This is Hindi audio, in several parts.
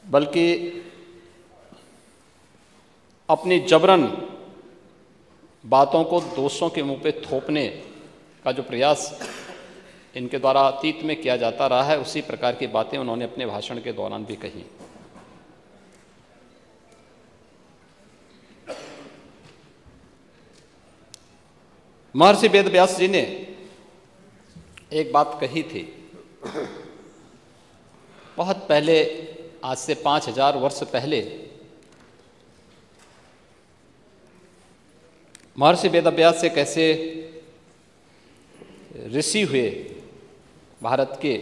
बल्कि अपनी जबरन बातों को दोषों के मुंह पे थोपने का जो प्रयास इनके द्वारा अतीत में किया जाता रहा है, उसी प्रकार की बातें उन्होंने अपने भाषण के दौरान भी कही। महर्षि वेदव्यास जी ने एक बात कही थी बहुत पहले, आज से 5000 वर्ष पहले। महर्षि वेदव्यास एक ऐसे ऋषि हुए भारत के,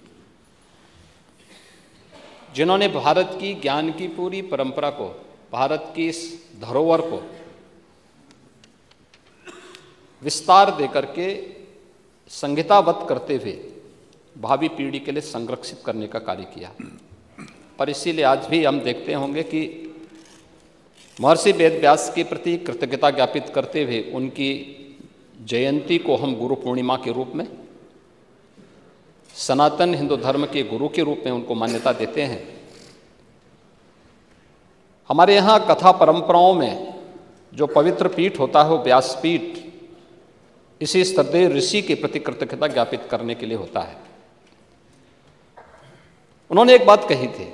जिन्होंने भारत की ज्ञान की पूरी परंपरा को, भारत की इस धरोहर को विस्तार देकर के संहिताबद्ध करते हुए भावी पीढ़ी के लिए संरक्षित करने का कार्य किया। और इसीलिए आज भी हम देखते होंगे कि महर्षि वेदव्यास के प्रति कृतज्ञता ज्ञापित करते हुए उनकी जयंती को हम गुरु पूर्णिमा के रूप में, सनातन हिंदू धर्म के गुरु के रूप में उनको मान्यता देते हैं। हमारे यहाँ कथा परंपराओं में जो पवित्र पीठ होता है वो व्यासपीठ इसी श्रद्धेय ऋषि के प्रति कृतज्ञता ज्ञापित करने के लिए होता है। उन्होंने एक बात कही थी,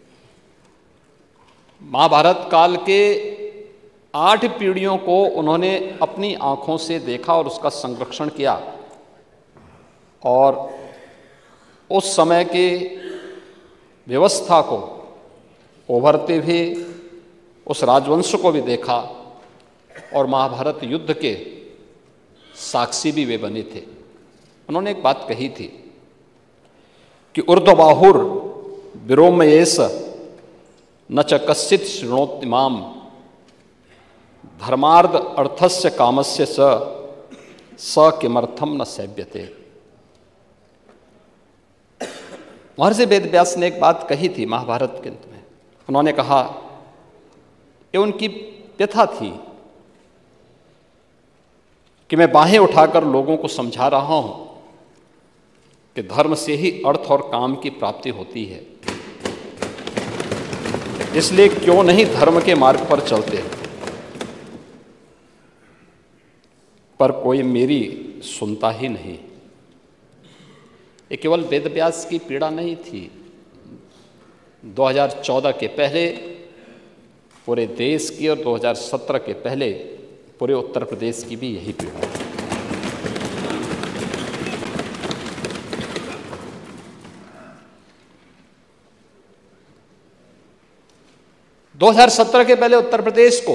महाभारत काल के 8 पीढ़ियों को उन्होंने अपनी आंखों से देखा और उसका संरक्षण किया, और उस समय के व्यवस्था को उभरते हुए उस राजवंश को भी देखा, और महाभारत युद्ध के साक्षी भी वे बने थे। उन्होंने एक बात कही थी कि ऊर्ध्वबाहुर विरोमयेश न च कश्चित् शृणोति माम धर्मार्थ अर्थस्य कामस्य स किमर्थम न सेव्यते। महर्षि वेदव्यास ने एक बात कही थी महाभारत के अंत में। उन्होंने कहा, ये उनकी व्यथा थी कि मैं बाहें उठाकर लोगों को समझा रहा हूं कि धर्म से ही अर्थ और काम की प्राप्ति होती है, इसलिए क्यों नहीं धर्म के मार्ग पर चलते। पर कोई मेरी सुनता ही नहीं। ये केवल वेदव्यास की पीड़ा नहीं थी, 2014 के पहले पूरे देश की और 2017 के पहले पूरे उत्तर प्रदेश की भी यही पीड़ा है। दो 2017 के पहले उत्तर प्रदेश को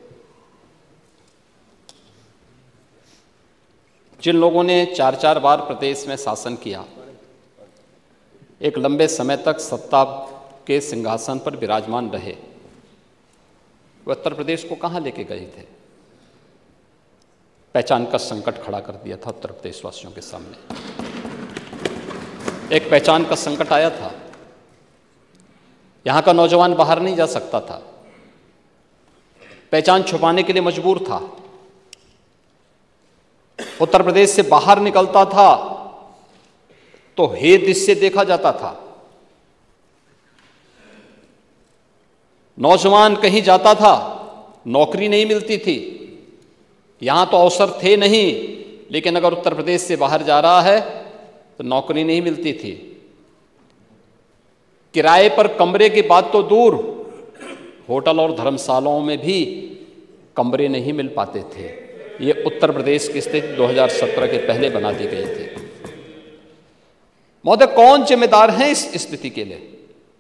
जिन लोगों ने 4-4 बार प्रदेश में शासन किया, एक लंबे समय तक सत्ता के सिंहासन पर विराजमान रहे, वो उत्तर प्रदेश को कहां लेके गए थे? पहचान का संकट खड़ा कर दिया था उत्तर प्रदेश वासियों के सामने। एक पहचान का संकट आया था, यहां का नौजवान बाहर नहीं जा सकता था, पहचान छुपाने के लिए मजबूर था। उत्तर प्रदेश से बाहर निकलता था तो हे दिश से देखा जाता था। नौजवान कहीं जाता था, नौकरी नहीं मिलती थी। यहां तो अवसर थे नहीं, लेकिन अगर उत्तर प्रदेश से बाहर जा रहा है तो नौकरी नहीं मिलती थी। किराए पर कमरे की बात तो दूर, होटल और धर्मशालाओं में भी कमरे नहीं मिल पाते थे। ये उत्तर प्रदेश की स्थिति 2017 के पहले बना दी गई थी। महोदय, कौन जिम्मेदार है इस स्थिति के लिए?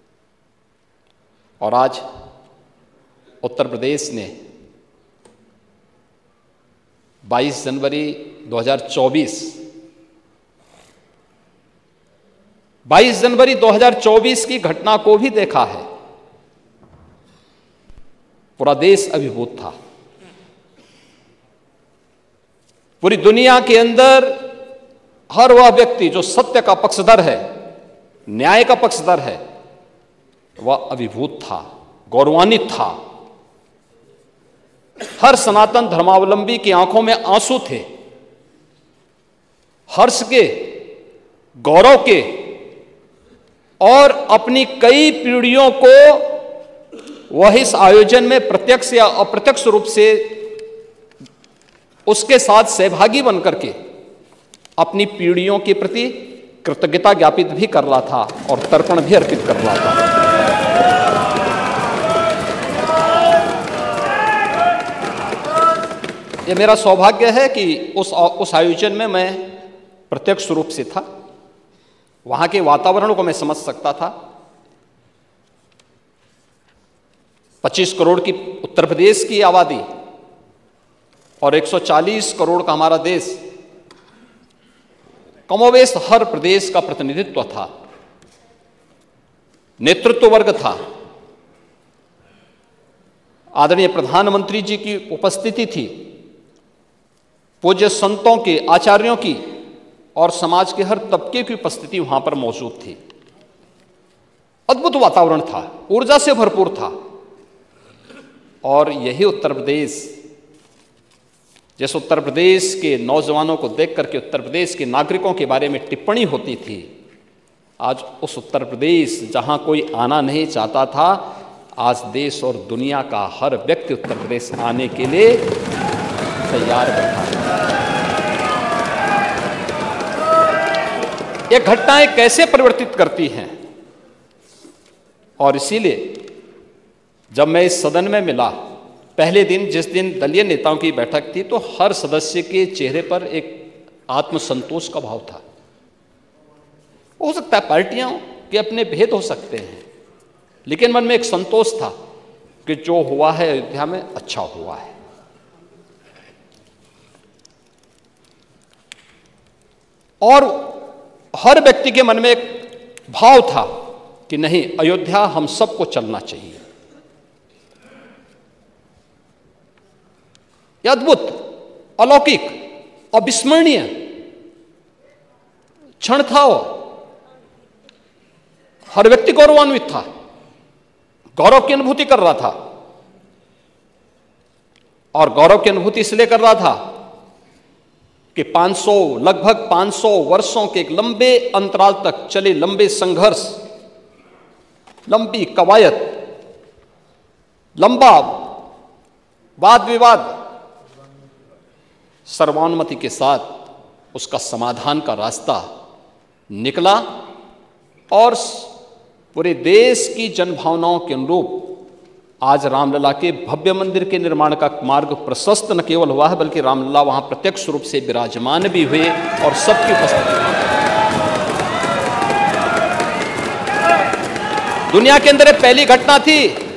और आज उत्तर प्रदेश ने 22 जनवरी 2024 की घटना को भी देखा है। पूरा देश अभिभूत था। पूरी दुनिया के अंदर हर वह व्यक्ति जो सत्य का पक्षधर है, न्याय का पक्षधर है, वह अभिभूत था, गौरवान्वित था। हर सनातन धर्मावलंबी की आंखों में आंसू थे, हर्ष के, गौरव के और अपनी कई पीढ़ियों को वह इस आयोजन में प्रत्यक्ष या अप्रत्यक्ष रूप से उसके साथ सहभागी बनकर के अपनी पीढ़ियों के प्रति कृतज्ञता ज्ञापित भी कर रहा था और तर्पण भी अर्पित कर रहा था। यह मेरा सौभाग्य है कि उस आयोजन में मैं प्रत्यक्ष रूप से था, वहां के वातावरण को मैं समझ सकता था। 25 करोड़ की उत्तर प्रदेश की आबादी और 140 करोड़ का हमारा देश, कमोवेश हर प्रदेश का प्रतिनिधित्व था, नेतृत्व वर्ग था। आदरणीय प्रधानमंत्री जी की उपस्थिति थी, पूज्य संतों के, आचार्यों की और समाज के हर तबके की उपस्थिति वहां पर मौजूद थी। अद्भुत वातावरण था, ऊर्जा से भरपूर था। और यही उत्तर प्रदेश, जैसे उत्तर प्रदेश के नौजवानों को देख करके उत्तर प्रदेश के नागरिकों के बारे में टिप्पणी होती थी, आज उस उत्तर प्रदेश जहां कोई आना नहीं चाहता था, आज देश और दुनिया का हर व्यक्ति उत्तर प्रदेश आने के लिए तैयार बैठा है। ये घटनाएं कैसे परिवर्तित करती हैं, और इसीलिए जब मैं इस सदन में मिला पहले दिन, जिस दिन दलीय नेताओं की बैठक थी, तो हर सदस्य के चेहरे पर एक आत्मसंतोष का भाव था। हो सकता है पार्टियों के अपने भेद हो सकते हैं, लेकिन मन में एक संतोष था कि जो हुआ है अयोध्या में अच्छा हुआ है। और हर व्यक्ति के मन में एक भाव था कि नहीं, अयोध्या हम सबको चलना चाहिए। यह अद्भुत, अलौकिक, अविस्मरणीय क्षण था। हर व्यक्ति गौरवान्वित था, गौरव की अनुभूति कर रहा था। और गौरव की अनुभूति इसलिए कर रहा था कि लगभग 500 वर्षों के एक लंबे अंतराल तक चले लंबे संघर्ष, लंबी कवायद, लंबा वाद विवाद, सर्वानुमति के साथ उसका समाधान का रास्ता निकला और पूरे देश की जनभावनाओं के अनुरूप आज रामलला के भव्य मंदिर के निर्माण का मार्ग प्रशस्त न केवल हुआ है, बल्कि रामलला वहां प्रत्यक्ष रूप से विराजमान भी हुए और सबकी उपस्थिति। दुनिया के अंदर पहली घटना थी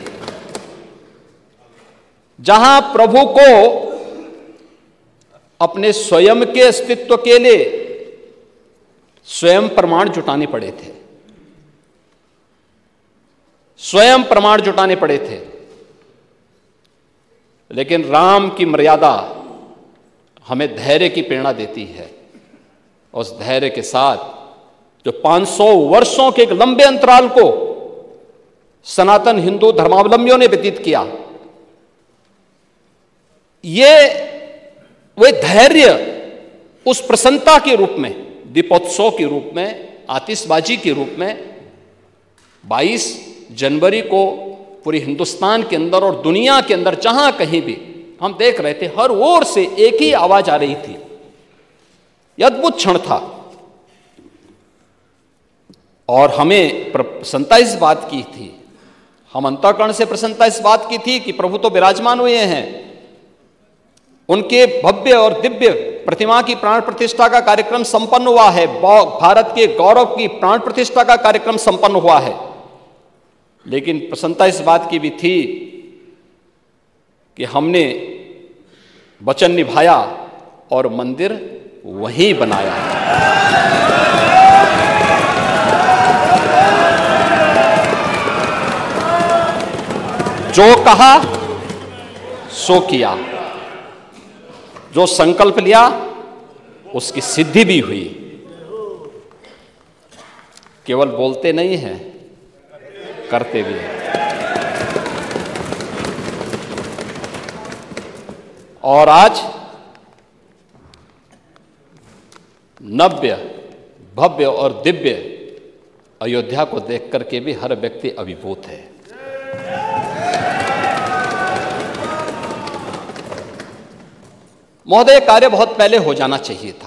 जहां प्रभु को अपने स्वयं के अस्तित्व के लिए स्वयं प्रमाण जुटाने पड़े थे, स्वयं प्रमाण जुटाने पड़े थे। लेकिन राम की मर्यादा हमें धैर्य की प्रेरणा देती है। उस धैर्य के साथ जो 500 वर्षों के एक लंबे अंतराल को सनातन हिंदू धर्मावलंबियों ने व्यतीत किया, ये वे धैर्य उस प्रसन्नता के रूप में, दीपोत्सव के रूप में, आतिशबाजी के रूप में 22 जनवरी को पूरे हिंदुस्तान के अंदर और दुनिया के अंदर जहां कहीं भी हम देख रहे थे, हर ओर से एक ही आवाज आ रही थी। यह अद्भुत क्षण था और हमें प्रसन्नता इस बात की थी, हम अंतःकरण से प्रसन्नता इस बात की थी कि प्रभु तो विराजमान हुए हैं, उनके भव्य और दिव्य प्रतिमा की प्राण प्रतिष्ठा का कार्यक्रम संपन्न हुआ है, भारत के गौरव की प्राण प्रतिष्ठा का कार्यक्रम संपन्न हुआ है। लेकिन प्रसन्नता इस बात की भी थी कि हमने वचन निभाया और मंदिर वहीं बनाया। जो कहा सो किया, जो संकल्प लिया उसकी सिद्धि भी हुई। केवल बोलते नहीं हैं, करते भी हैं। और आज नव्य, भव्य और दिव्य अयोध्या को देख करके भी हर व्यक्ति अभिभूत है। महोदय, कार्य बहुत पहले हो जाना चाहिए था।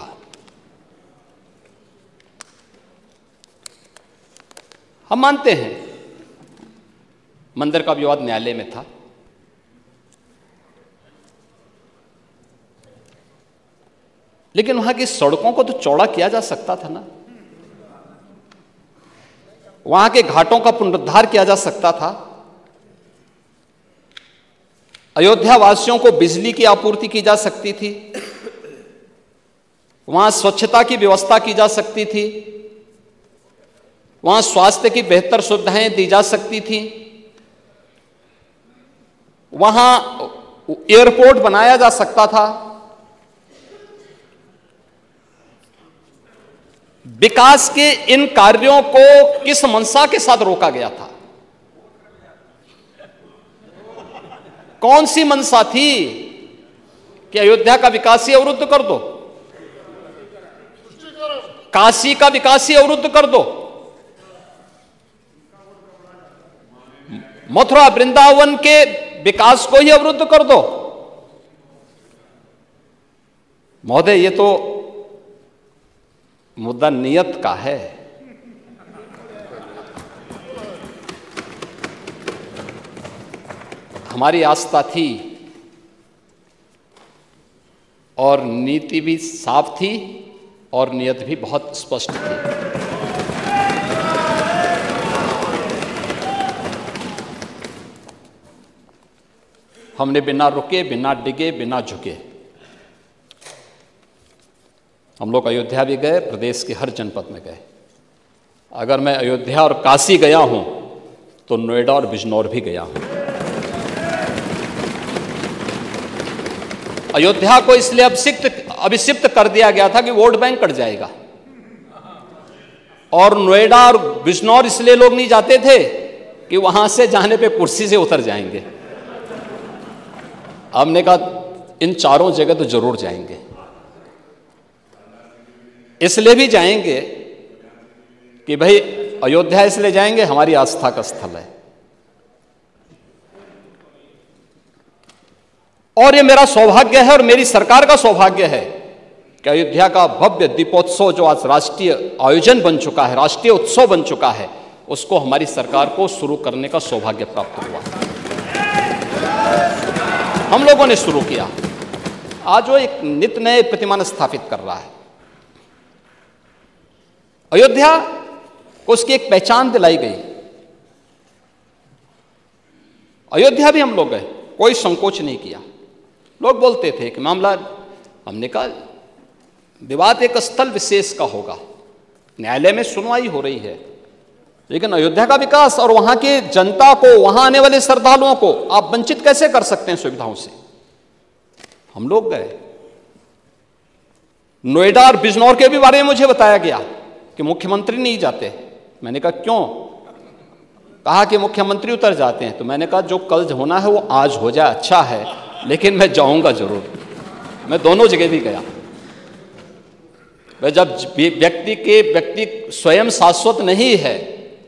हम मानते हैं मंदिर का विवाद न्यायालय में था, लेकिन वहां की सड़कों को तो चौड़ा किया जा सकता था ना, वहां के घाटों का पुनरुद्धार किया जा सकता था, अयोध्या वासियों को बिजली की आपूर्ति की जा सकती थी, वहां स्वच्छता की व्यवस्था की जा सकती थी, वहां स्वास्थ्य की बेहतर सुविधाएं दी जा सकती थी, वहां एयरपोर्ट बनाया जा सकता था। विकास के इन कार्यों को किस मंशा के साथ रोका गया था? कौन सी मंशा थी कि अयोध्या का विकास ही अवरुद्ध कर दो, काशी का विकास ही अवरुद्ध कर दो, मथुरा वृंदावन के विकास को ही अवरुद्ध कर दो? महोदय, ये तो मुद्दा नियत का है। हमारी आस्था थी और नीति भी साफ थी और नियत भी बहुत स्पष्ट थी। हमने बिना रुके, बिना डिगे, बिना झुके हम लोग अयोध्या भी गए, प्रदेश के हर जनपद में गए। अगर मैं अयोध्या और काशी गया हूं तो नोएडा और बिजनौर भी गया हूं। अयोध्या को इसलिए अभिषिक्त कर दिया गया था कि वोट बैंक कट जाएगा, और नोएडा और बिजनौर इसलिए लोग नहीं जाते थे कि वहां से जाने पे कुर्सी से उतर जाएंगे। हमने कहा इन चारों जगह तो जरूर जाएंगे। इसलिए भी जाएंगे कि भाई अयोध्या इसलिए जाएंगे, हमारी आस्था का स्थल है, और ये मेरा सौभाग्य है और मेरी सरकार का सौभाग्य है कि अयोध्या का भव्य दीपोत्सव जो आज राष्ट्रीय आयोजन बन चुका है, राष्ट्रीय उत्सव बन चुका है, उसको हमारी सरकार को शुरू करने का सौभाग्य प्राप्त हुआ। हम लोगों ने शुरू किया। आज वो एक नित नए प्रतिमान स्थापित कर रहा है। अयोध्या को उसकी एक पहचान दिलाई गई। अयोध्या भी हम लोग गए, कोई संकोच नहीं किया। लोग बोलते थे कि मामला, हमने कहा विवाद एक स्थल विशेष का होगा, न्यायालय में सुनवाई हो रही है, लेकिन अयोध्या का विकास और वहां की जनता को, वहां आने वाले श्रद्धालुओं को आप वंचित कैसे कर सकते हैं सुविधाओं से? हम लोग गए। नोएडा और बिजनौर के भी बारे में मुझे बताया गया कि मुख्यमंत्री नहीं जाते। मैंने कहा क्यों? कहा कि मुख्यमंत्री उतर जाते हैं। तो मैंने कहा जो कल होना है वो आज हो जाए, अच्छा है, लेकिन मैं जाऊंगा जरूर। मैं दोनों जगह भी गया। जब व्यक्ति स्वयं शाश्वत नहीं है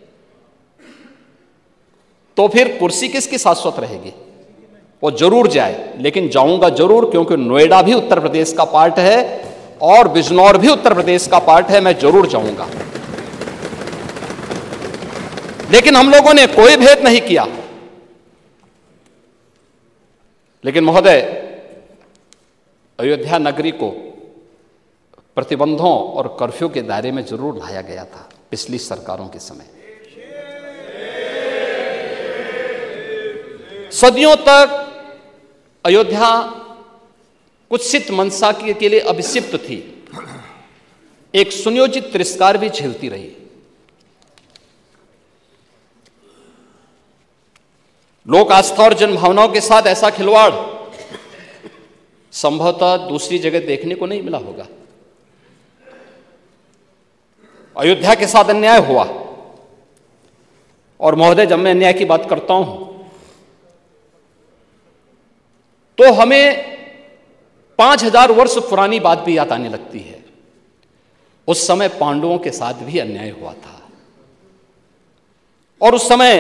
तो फिर कुर्सी किसकी शाश्वत रहेगी? वो जरूर जाए, लेकिन जाऊंगा जरूर, क्योंकि नोएडा भी उत्तर प्रदेश का पार्ट है और बिजनौर भी उत्तर प्रदेश का पार्ट है। मैं जरूर जाऊंगा। लेकिन हम लोगों ने कोई भेद नहीं किया। लेकिन महोदय, अयोध्या नगरी को प्रतिबंधों और कर्फ्यू के दायरे में जरूर लाया गया था पिछली सरकारों के समय। सदियों तक अयोध्या कुत्सित मंशा के लिए अभिषिक्त थी, एक सुनियोजित तिरस्कार भी झेलती रही। लोक आस्था और जनभावनाओं के साथ ऐसा खिलवाड़ संभवतः दूसरी जगह देखने को नहीं मिला होगा। अयोध्या के साथ अन्याय हुआ, और महोदय जब मैं अन्याय की बात करता हूं तो हमें 5000 वर्ष पुरानी बात भी याद आने लगती है। उस समय पांडवों के साथ भी अन्याय हुआ था। और उस समय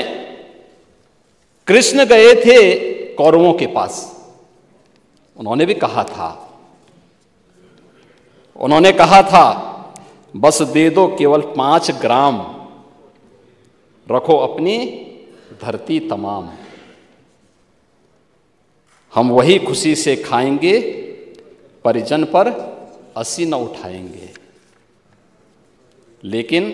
कृष्ण गए थे कौरवों के पास। उन्होंने भी कहा था बस दे दो केवल 5 ग्राम, रखो अपनी धरती तमाम। हम वही खुशी से खाएंगे, परिजन पर असी न उठाएंगे। लेकिन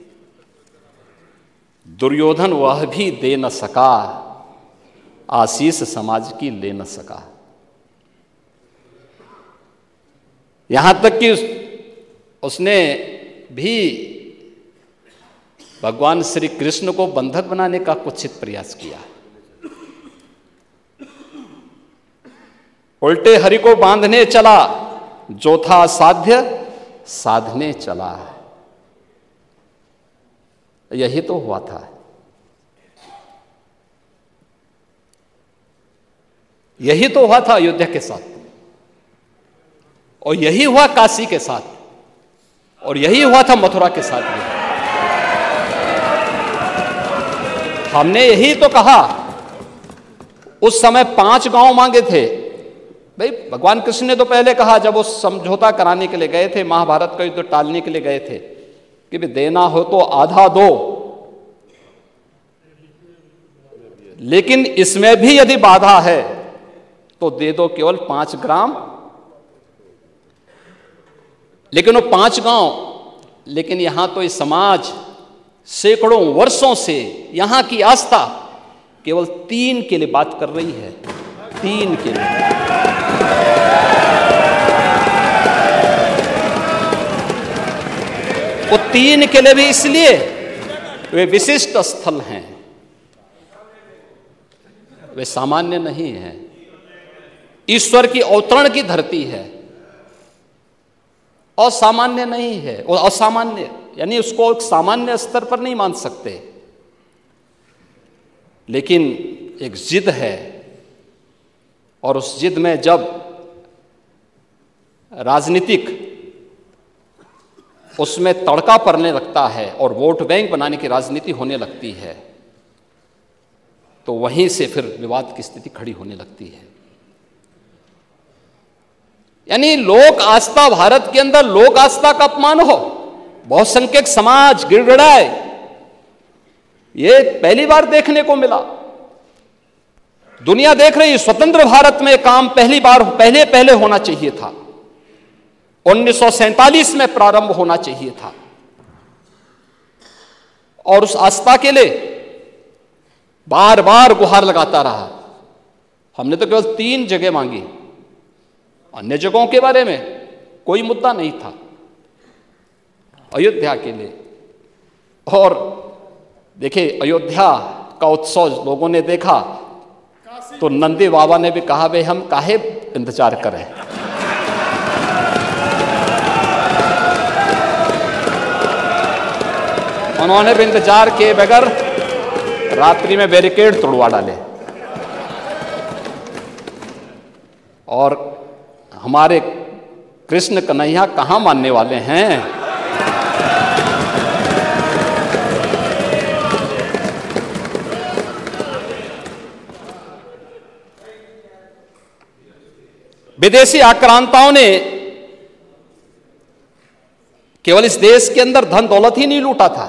दुर्योधन वह भी दे न सका, आशीष समाज की ले न सका। यहां तक कि उसने भी भगवान श्री कृष्ण को बंधक बनाने का कुत्सित प्रयास किया। उल्टे हरि को बांधने चला, जो था साध्य साधने चला। यही तो हुआ था। यही तो हुआ था अयोध्या के साथ, और यही हुआ काशी के साथ, और यही हुआ था मथुरा के साथ भी। हमने यही तो कहा। उस समय 5 गांव मांगे थे। भाई भगवान कृष्ण ने तो पहले कहा, जब वो समझौता कराने के लिए गए थे, महाभारत का युद्ध टालने के लिए गए थे, कि भाई देना हो तो आधा दो, लेकिन इसमें भी यदि बाधा है तो दे दो केवल 5 ग्राम। लेकिन वो 5 गांव, लेकिन यहां तो इस समाज सैकड़ों वर्षों से यहां की आस्था केवल 3 के लिए बात कर रही है। 3 के लिए। वो 3 के लिए भी इसलिए वे विशिष्ट स्थल हैं, वे सामान्य नहीं है। ईश्वर की अवतरण की धरती है, असामान्य नहीं है। वो असामान्य यानी उसको एक सामान्य स्तर पर नहीं मान सकते, लेकिन एक जिद है, और उस जिद में जब राजनीतिक उसमें तड़का पड़ने लगता है और वोट बैंक बनाने की राजनीति होने लगती है, तो वहीं से फिर विवाद की स्थिति खड़ी होने लगती है। यानी लोक आस्था, भारत के अंदर लोक आस्था का अपमान हो, बहुसंख्यक समाज गिड़गिड़ाए, ये पहली बार देखने को मिला। दुनिया देख रही, स्वतंत्र भारत में काम पहले होना चाहिए था। 1947 में प्रारंभ होना चाहिए था, और उस आस्था के लिए बार बार गुहार लगाता रहा। हमने तो केवल 3 जगह मांगी, अन्य जगहों के बारे में कोई मुद्दा नहीं था। अयोध्या के लिए, और देखिए अयोध्या का उत्सव लोगों ने देखा तो नंदी बाबा ने भी कहा, भाई हम काहे इंतजार करें। उन्होंने भी इंतजार किए बगैर रात्रि में बैरिकेड तोड़वा डाले, और हमारे कृष्ण कन्हैया कहां मानने वाले हैं। विदेशी आक्रांताओं ने केवल इस देश के अंदर धन दौलत ही नहीं लूटा था,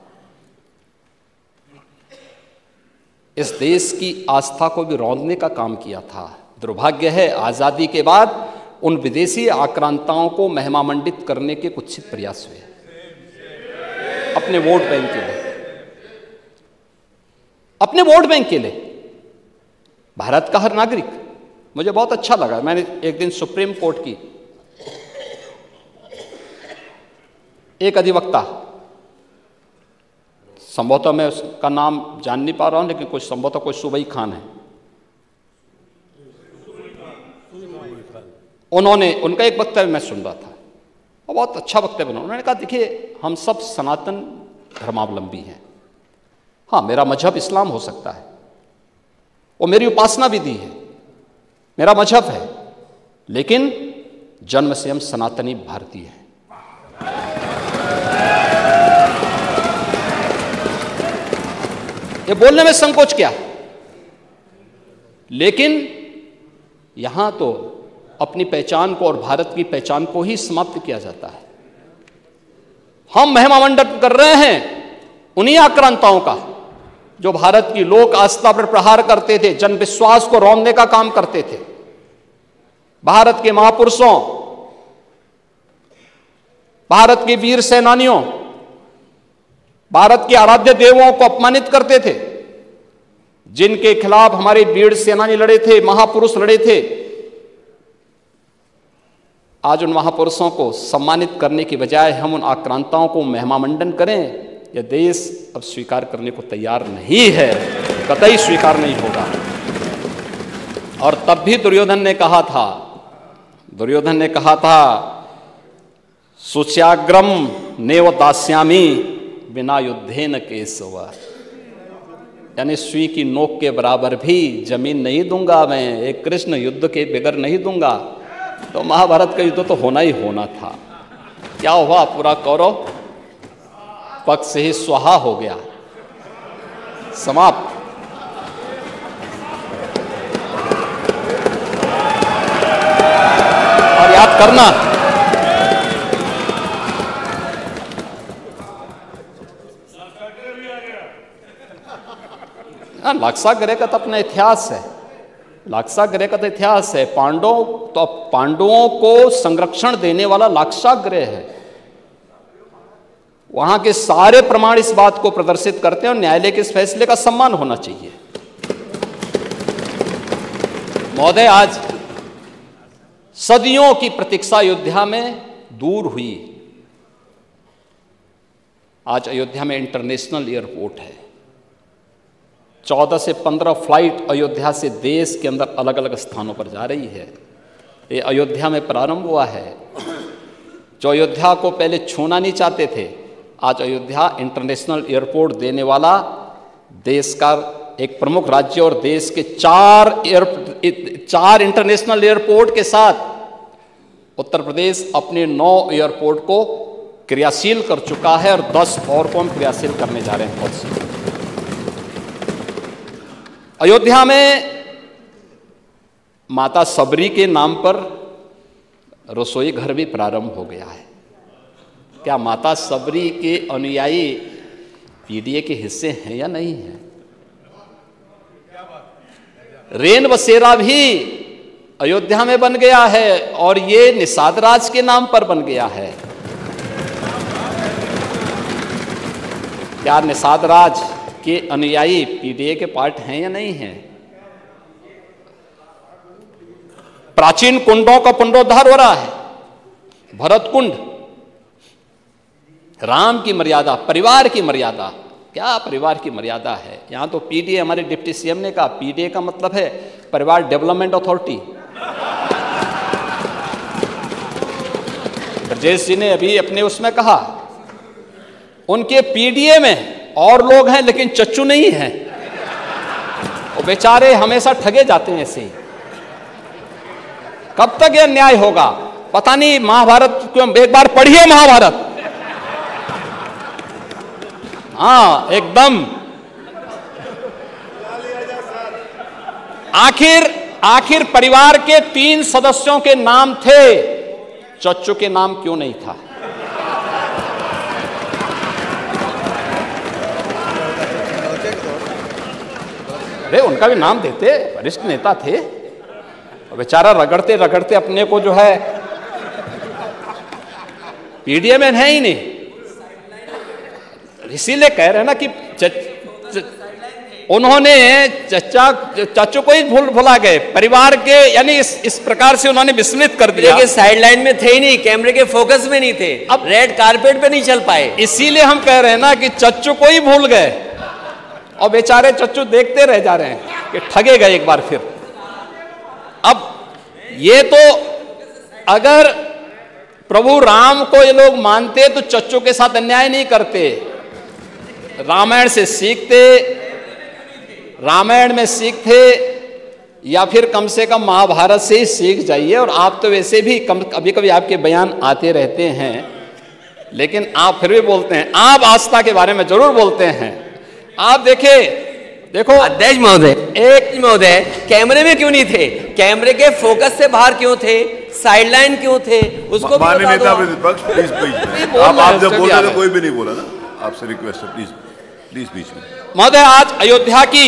इस देश की आस्था को भी रौंदने का काम किया था। दुर्भाग्य है, आजादी के बाद उन विदेशी आक्रांताओं को महिमामंडित करने के कुत्सित प्रयास हुए अपने वोट बैंक के लिए, अपने वोट बैंक के लिए। भारत का हर नागरिक, मुझे बहुत अच्छा लगा, मैंने एक दिन सुप्रीम कोर्ट की एक अधिवक्ता, संभवतः मैं उसका नाम जान नहीं पा रहा हूं, लेकिन कुछ संभवतः कोई सुबई खान है, उन्होंने उनका एक वक्तव्य मैं सुन रहा था, और बहुत अच्छा वक्तव्य बना। उन्होंने कहा, देखिए हम सब सनातन धर्मावलंबी हैं, हाँ मेरा मजहब इस्लाम हो सकता है, वो मेरी उपासना विधि है, मेरा मजहब है, लेकिन जन्म से हम सनातनी भारतीय हैं। ये बोलने में संकोच क्या, लेकिन यहां तो अपनी पहचान को और भारत की पहचान को ही समाप्त किया जाता है। हम महिमामंडन कर रहे हैं उन्हीं आक्रांताओं का जो भारत की लोक आस्था पर प्रहार करते थे, जन विश्वास को रौंदने का काम करते थे। भारत के महापुरुषों, भारत के वीर सेनानियों, भारत के आराध्य देवों को अपमानित करते थे, जिनके खिलाफ हमारे वीर सेनानी लड़े थे, महापुरुष लड़े थे। आज उन महापुरुषों को सम्मानित करने की बजाय हम उन आक्रांताओं को महिमामंडन करें, यह देश अब स्वीकार करने को तैयार नहीं है, कतई स्वीकार नहीं होगा। और तब भी दुर्योधन ने कहा था सुच्याग्रम नेव दास्यामी बिना युद्धेन केशव, यानी सुई की नोक के बराबर भी जमीन नहीं दूंगा मैं, एक कृष्ण युद्ध के बगैर नहीं दूंगा। तो महाभारत का युद्ध तो होना ही होना था। क्या हुआ, पूरा कौरव पक्ष से ही स्वाहा हो गया, समाप्त। और याद करना, लाक्षागृह का तो अपना इतिहास है, लाक्षागृह का तो इतिहास है। पांडवों को संरक्षण देने वाला लाक्षागृह है। वहां के सारे प्रमाण इस बात को प्रदर्शित करते हैं और न्यायालय के इस फैसले का सम्मान होना चाहिए। महोदय, आज सदियों की प्रतीक्षा अयोध्या में दूर हुई। आज अयोध्या में इंटरनेशनल एयरपोर्ट है। 14 से 15 फ्लाइट अयोध्या से देश के अंदर अलग अलग स्थानों पर जा रही है। ये अयोध्या में प्रारंभ हुआ है। जो अयोध्या को पहले छूना नहीं चाहते थे, आज अयोध्या इंटरनेशनल एयरपोर्ट देने वाला देश का एक प्रमुख राज्य और देश के 4 इंटरनेशनल एयरपोर्ट के साथ उत्तर प्रदेश अपने 9 एयरपोर्ट को क्रियाशील कर चुका है और 10 और को हम क्रियाशील करने जा रहे हैं बहुत सी। अयोध्या में माता सबरी के नाम पर रसोई घर भी प्रारंभ हो गया है। क्या माता सबरी के अनुयायी पीडीए के हिस्से हैं या नहीं हैं? रेन बसेरा भी अयोध्या में बन गया है और ये निषाद राज के नाम पर बन गया है। क्या निषाद राज के अनुयायी पीडीए के पार्ट हैं या नहीं हैं? प्राचीन कुंडों का पुनरुद्धार हो रहा है। भरत कुंड, राम की मर्यादा, परिवार की मर्यादा, क्या परिवार की मर्यादा है? यहां तो पीडीए, हमारे डिप्टी सीएम ने कहा, पीडीए का मतलब है परिवार डेवलपमेंट अथॉरिटी। ब्रजेश जी ने अभी अपने उसमें कहा उनके पीडीए में और लोग हैं लेकिन चच्चू नहीं है। वो बेचारे हमेशा ठगे जाते हैं ऐसे ही। कब तक यह न्याय होगा पता नहीं। महाभारत क्यों, एक बार पढ़िए महाभारत। हाँ एकदम। आखिर परिवार के 3 सदस्यों के नाम थे, चच्चू के नाम क्यों नहीं था? अरे उनका भी नाम देते, वरिष्ठ नेता थे। बेचारा रगड़ते रगड़ते अपने को जो है पीडीए में है ही नहीं। इसीलिए कह रहे हैं ना कि उन्होंने चाचू को ही भुला गए, परिवार के, यानी इस प्रकार से उन्होंने विस्मृत कर दिया कि साइड लाइन में थे ही नहीं, कैमरे के फोकस में नहीं थे, अब रेड कारपेट पे नहीं चल पाए। इसीलिए हम कह रहे हैं ना कि चच्चू को ही भूल गए और बेचारे चच्चू देखते रह जा रहे हैं कि ठगे गए एक बार फिर। अब ये तो अगर प्रभु राम को ये लोग मानते तो चच्चू के साथ अन्याय नहीं करते, रामायण से सीखते, रामायण में सीखते, या फिर कम से कम महाभारत से ही सीख जाइए। और आप तो वैसे भी कभी कभी आपके बयान आते रहते हैं, लेकिन आप फिर भी बोलते हैं, आप आस्था के बारे में जरूर बोलते हैं। आप देखिए देखो अध्यक्ष महोदय कैमरे में क्यों नहीं थे? कैमरे के फोकस से बाहर क्यों थे? साइडलाइन क्यों थे? उसको माननीय नेता प्रतिपक्ष प्लीज प्लीज, आप जब बोल रहे थे कोई भी नहीं बोला ना, आपसे रिक्वेस्ट है प्लीज प्लीज बीच में। महोदय, आज अयोध्या की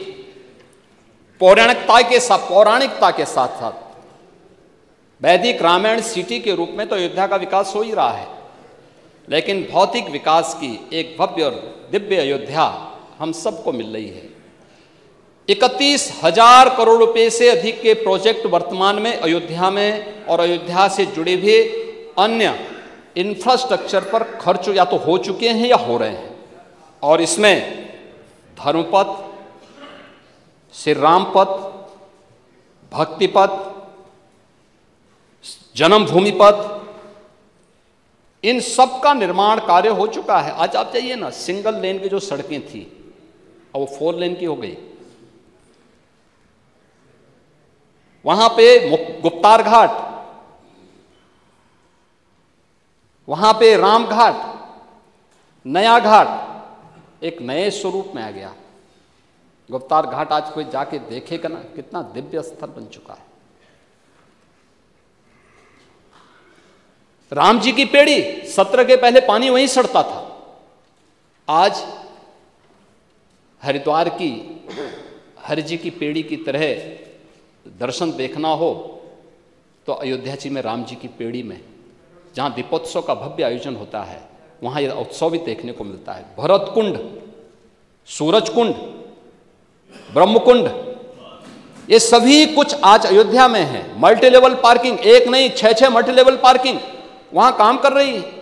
पौराणिकता के साथ साथ वैदिक रामायण सिटी के रूप में तो अयोध्या का विकास हो ही रहा है, लेकिन भौतिक विकास की एक भव्य और दिव्य अयोध्या हम सबको मिल रही है। 31,000 करोड़ रुपए से अधिक के प्रोजेक्ट वर्तमान में अयोध्या में और अयोध्या से जुड़े हुए अन्य इंफ्रास्ट्रक्चर पर खर्च या तो हो चुके हैं या हो रहे हैं, और इसमें धर्मपथ, श्री राम पथ, भक्ति पथ, जन्मभूमि पथ, इन सब का निर्माण कार्य हो चुका है। आज आप जाइए ना, सिंगल लेन की जो सड़कें थी और वो 4 लेन की हो गई। वहां पे गुप्तार घाट, वहां पे राम घाट, नया घाट एक नए स्वरूप में आ गया। गुप्तार घाट आज कोई जाके देखेगा ना, कितना दिव्य स्थल बन चुका है। राम जी की पेड़ी, सत्र के पहले पानी वहीं सड़ता था, आज हरिद्वार की हरि जी की पेड़ी की तरह दर्शन देखना हो तो अयोध्या जी में राम जी की पेड़ी में, जहां दीपोत्सव का भव्य आयोजन होता है, वहां यह उत्सव भी देखने को मिलता है। भरत कुंड, सूरज कुंड, ब्रह्म कुंड, ये सभी कुछ आज अयोध्या में है। मल्टी लेवल पार्किंग, एक नहीं 6 मल्टी लेवल पार्किंग वहां काम कर रही है।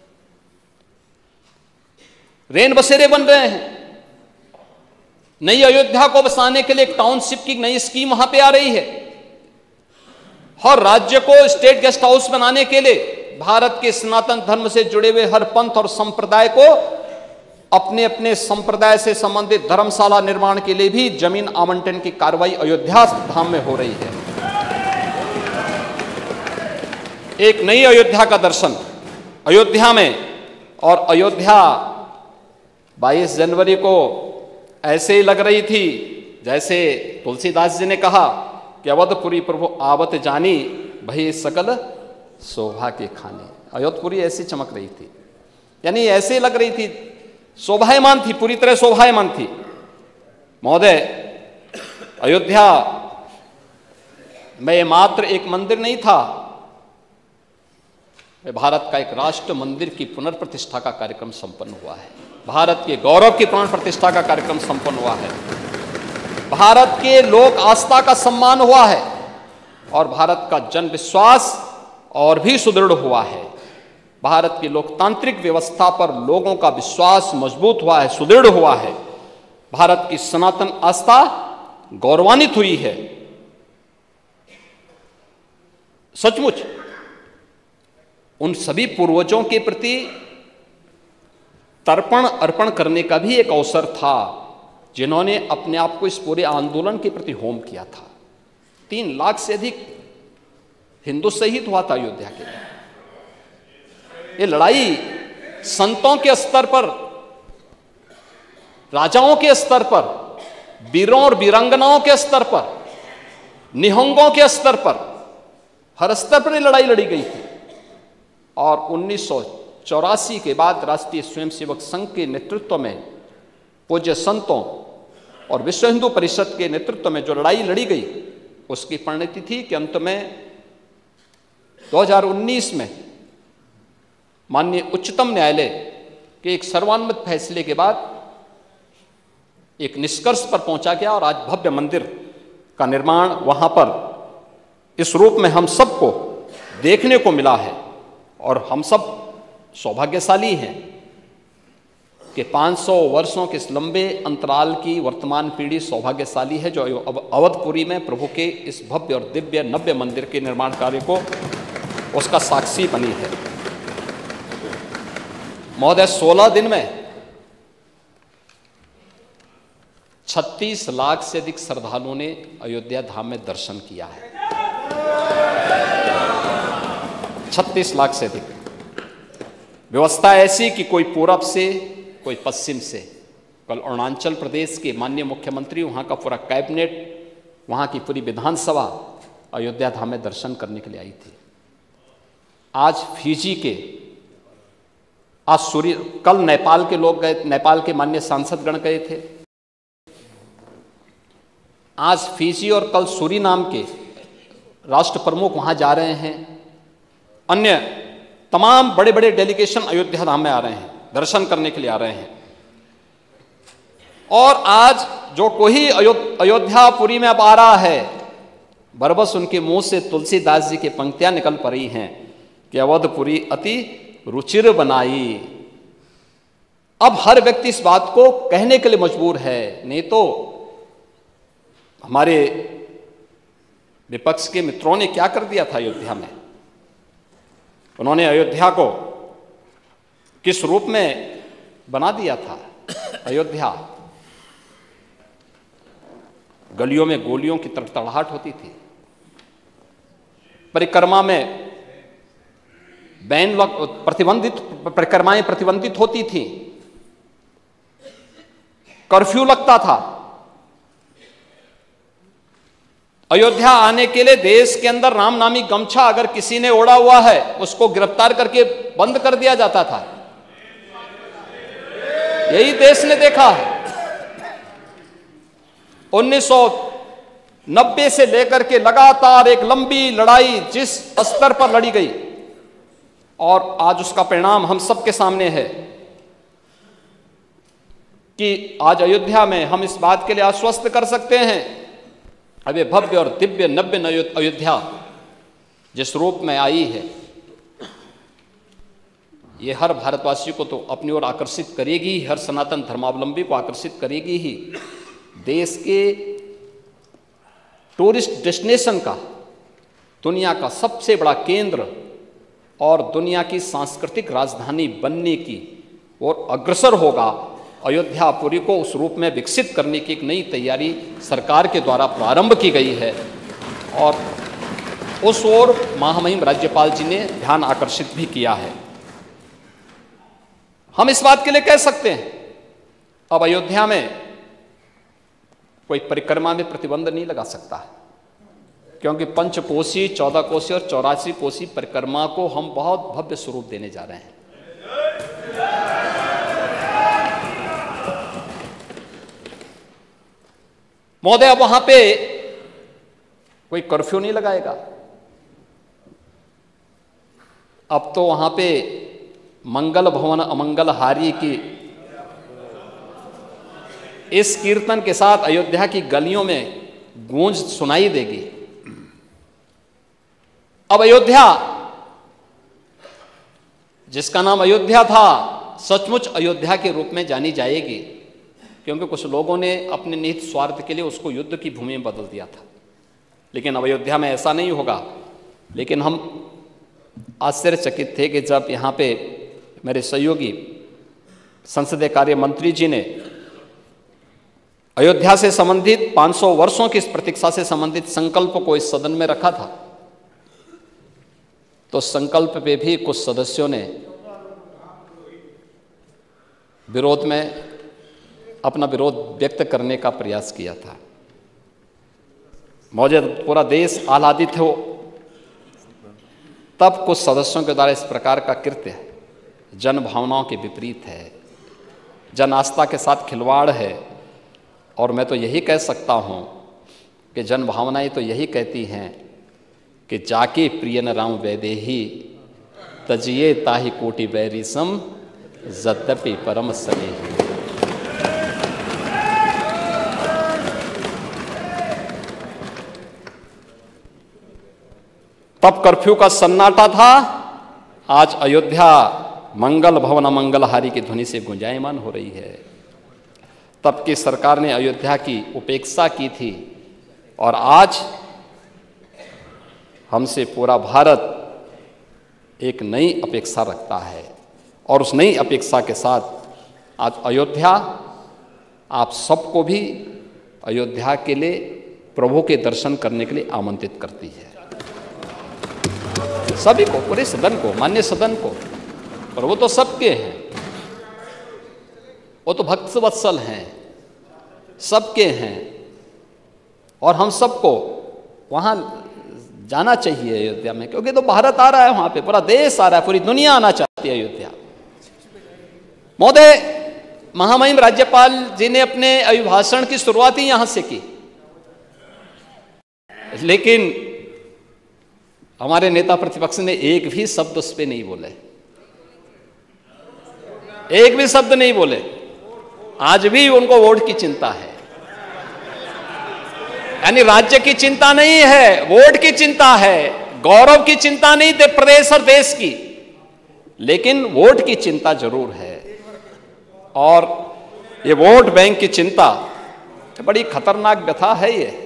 रेन बसेरे बन रहे हैं। नई अयोध्या को बसाने के लिए एक टाउनशिप की नई स्कीम वहां पे आ रही है। हर राज्य को स्टेट गेस्ट हाउस बनाने के लिए भारत के सनातन धर्म से जुड़े हुए हर पंथ और संप्रदाय को अपने अपने संप्रदाय से संबंधित धर्मशाला निर्माण के लिए भी जमीन आवंटन की कार्रवाई अयोध्या धाम में हो रही है। एक नई अयोध्या का दर्शन अयोध्या में, और अयोध्या 22 जनवरी को ऐसे ही लग रही थी जैसे तुलसीदास जी ने कहा कि अवधपुरी प्रभु आवत जानी भई सकल शोभा के खाने। अयोधपुरी ऐसी चमक रही थी, यानी ऐसे लग रही थी, शोभायमान थी, पूरी तरह शोभायमान थी। महोदय, अयोध्या में मात्र एक मंदिर नहीं था, भारत का एक राष्ट्र मंदिर की पुनर्प्रतिष्ठा का कार्यक्रम संपन्न हुआ है। भारत के गौरव की पुनर्प्रतिष्ठा का कार्यक्रम संपन्न हुआ है। भारत के लोक आस्था का सम्मान हुआ है और भारत का जन विश्वास और भी सुदृढ़ हुआ है। भारत की लोकतांत्रिक व्यवस्था पर लोगों का विश्वास मजबूत हुआ है, सुदृढ़ हुआ है। भारत की सनातन आस्था गौरवान्वित हुई है। सचमुच उन सभी पूर्वजों के प्रति तर्पण अर्पण करने का भी एक अवसर था, जिन्होंने अपने आप को इस पूरे आंदोलन के प्रति होम किया था। 3 लाख से अधिक हिंदू शहीद हुआ था अयोध्या के लिए। ये लड़ाई संतों के स्तर पर, राजाओं के स्तर पर, वीरों और वीरांगनाओं के स्तर पर, निहंगों के स्तर पर, हर स्तर पर ये लड़ाई लड़ी गई थी। और 1984 के बाद राष्ट्रीय स्वयंसेवक संघ के नेतृत्व में, पूज्य संतों और विश्व हिंदू परिषद के नेतृत्व में जो लड़ाई लड़ी गई, उसकी परिणति थी कि अंत में 2019 में माननीय उच्चतम न्यायालय के एक सर्वानुमत फैसले के बाद एक निष्कर्ष पर पहुंचा गया और आज भव्य मंदिर का निर्माण वहां पर इस रूप में हम सबको देखने को मिला है। और हम सब सौभाग्यशाली हैं कि 500 वर्षों के इस लंबे अंतराल की वर्तमान पीढ़ी सौभाग्यशाली है जो अवधपुरी में प्रभु के इस भव्य और दिव्य नव्य मंदिर के निर्माण कार्य को उसका साक्षी बनी है। महोदय, 16 दिन में 36 लाख से अधिक श्रद्धालुओं ने अयोध्या धाम में दर्शन किया है। 36 लाख से अधिक। व्यवस्था ऐसी कि कोई पूरब से, कोई पश्चिम से, कल अरुणाचल प्रदेश के माननीय मुख्यमंत्री, वहाँ का पूरा कैबिनेट, वहाँ की पूरी विधानसभा अयोध्या धाम में दर्शन करने के लिए आई थी। आज फिजी के, कल नेपाल के लोग गए, नेपाल के माननीय सांसदगण गए थे। आज फिजी और कल सूरीनाम के राष्ट्र प्रमुख वहाँ जा रहे हैं। अन्य तमाम बड़े बड़े डेलीगेशन अयोध्या धाम में आ रहे हैं, दर्शन करने के लिए आ रहे हैं। और आज जो कोई अयोध्यापुरी में अब आ रहा है, बरबस उनके मुंह से तुलसीदास जी की पंक्तियां निकल पड़ी हैं कि अवधपुरी अति रुचिर बनाई। अब हर व्यक्ति इस बात को कहने के लिए मजबूर है, नहीं तो हमारे विपक्ष के मित्रों ने क्या कर दिया था अयोध्या में। उन्होंने अयोध्या को किस रूप में बना दिया था। अयोध्या गलियों में गोलियों की तड़तड़ाहट होती थी, परिक्रमा में परिक्रमाएं प्रतिबंधित होती थी, कर्फ्यू लगता था। अयोध्या आने के लिए देश के अंदर राम नामी गमछा अगर किसी ने ओढ़ा हुआ है, उसको गिरफ्तार करके बंद कर दिया जाता था। यही देश ने देखा है। 1990 से लेकर के लगातार एक लंबी लड़ाई जिस स्तर पर लड़ी गई, और आज उसका परिणाम हम सबके सामने है कि आज अयोध्या में हम इस बात के लिए आश्वस्त कर सकते हैं, अब ये भव्य और दिव्य नव्य अयोध्या जिस रूप में आई है, ये हर भारतवासी को तो अपनी ओर आकर्षित करेगी, हर सनातन धर्मावलंबी को आकर्षित करेगी ही। देश के टूरिस्ट डेस्टिनेशन का, दुनिया का सबसे बड़ा केंद्र और दुनिया की सांस्कृतिक राजधानी बनने की ओर अग्रसर होगा। अयोध्यापुरी को उस रूप में विकसित करने की एक नई तैयारी सरकार के द्वारा प्रारंभ की गई है, और उस ओर महामहिम राज्यपाल जी ने ध्यान आकर्षित भी किया है। हम इस बात के लिए कह सकते हैं, अब अयोध्या में कोई परिक्रमा में प्रतिबंध नहीं लगा सकता, क्योंकि पंचकोसी, 14 कोसी और 84 कोसी परिक्रमा को हम बहुत भव्य स्वरूप देने जा रहे हैं। महोदय, अब वहां पे कोई कर्फ्यू नहीं लगाएगा। अब तो वहां पे मंगल भवन अमंगल हारी की इस कीर्तन के साथ अयोध्या की गलियों में गूंज सुनाई देगी। अब अयोध्या, जिसका नाम अयोध्या था, सचमुच अयोध्या के रूप में जानी जाएगी, क्योंकि कुछ लोगों ने अपने निहित स्वार्थ के लिए उसको युद्ध की भूमि में बदल दिया था। लेकिन अब अयोध्या में ऐसा नहीं होगा। लेकिन हम आश्चर्यचकित थे कि जब यहाँ पे मेरे सहयोगी संसदीय कार्य मंत्री जी ने अयोध्या से संबंधित 500 वर्षों की इस प्रतीक्षा से संबंधित संकल्प को इस सदन में रखा था, तो संकल्प पे भी कुछ सदस्यों ने विरोध में अपना विरोध व्यक्त करने का प्रयास किया था। मौजूद पूरा देश आह्लादित हो, तब कुछ सदस्यों के द्वारा इस प्रकार का कृत्य जन भावनाओं के विपरीत है, जन आस्था के साथ खिलवाड़ है। और मैं तो यही कह सकता हूँ कि जन भावनाएं तो यही कहती हैं कि जाके प्रियन राम वैदेही तजिए ताहि कोटि बैरिसम यद्यपि परम सनेही। तब कर्फ्यू का सन्नाटा था, आज अयोध्या मंगल भवन अमंगलहारी की ध्वनि से गुंजायमान हो रही है। तब की सरकार ने अयोध्या की उपेक्षा की थी, और आज हमसे पूरा भारत एक नई अपेक्षा रखता है, और उस नई अपेक्षा के साथ आज अयोध्या आप सबको भी अयोध्या के लिए प्रभु के दर्शन करने के लिए आमंत्रित करती है। सभी को, पूरे सदन को, मान्य सदन को, और वो तो सबके हैं। वो तो भक्त वत्सल हैं, सबके हैं, और हम सबको वहाँ जाना चाहिए अयोध्या में, क्योंकि तो भारत आ रहा है वहाँ पे, पूरा देश आ रहा है, पूरी दुनिया आना चाहती है अयोध्या। महोदय, महामहिम राज्यपाल जी ने अपने अभिभाषण की शुरुआत ही यहाँ से की, लेकिन हमारे नेता प्रतिपक्ष ने एक भी शब्द उस पर नहीं बोले, एक भी शब्द नहीं बोले। आज भी उनको वोट की चिंता है, यानी राज्य की चिंता नहीं है, वोट की चिंता है, गौरव की चिंता नहीं थे प्रदेश और देश की, लेकिन वोट की चिंता जरूर है। और ये वोट बैंक की चिंता बड़ी खतरनाक व्यथा है ये,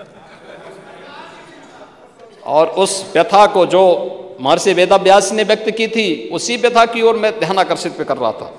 और उस व्यथा को जो महर्षि वेदव्यास ने व्यक्त की थी, उसी व्यथा की ओर मैं ध्यान आकर्षित कर रहा था।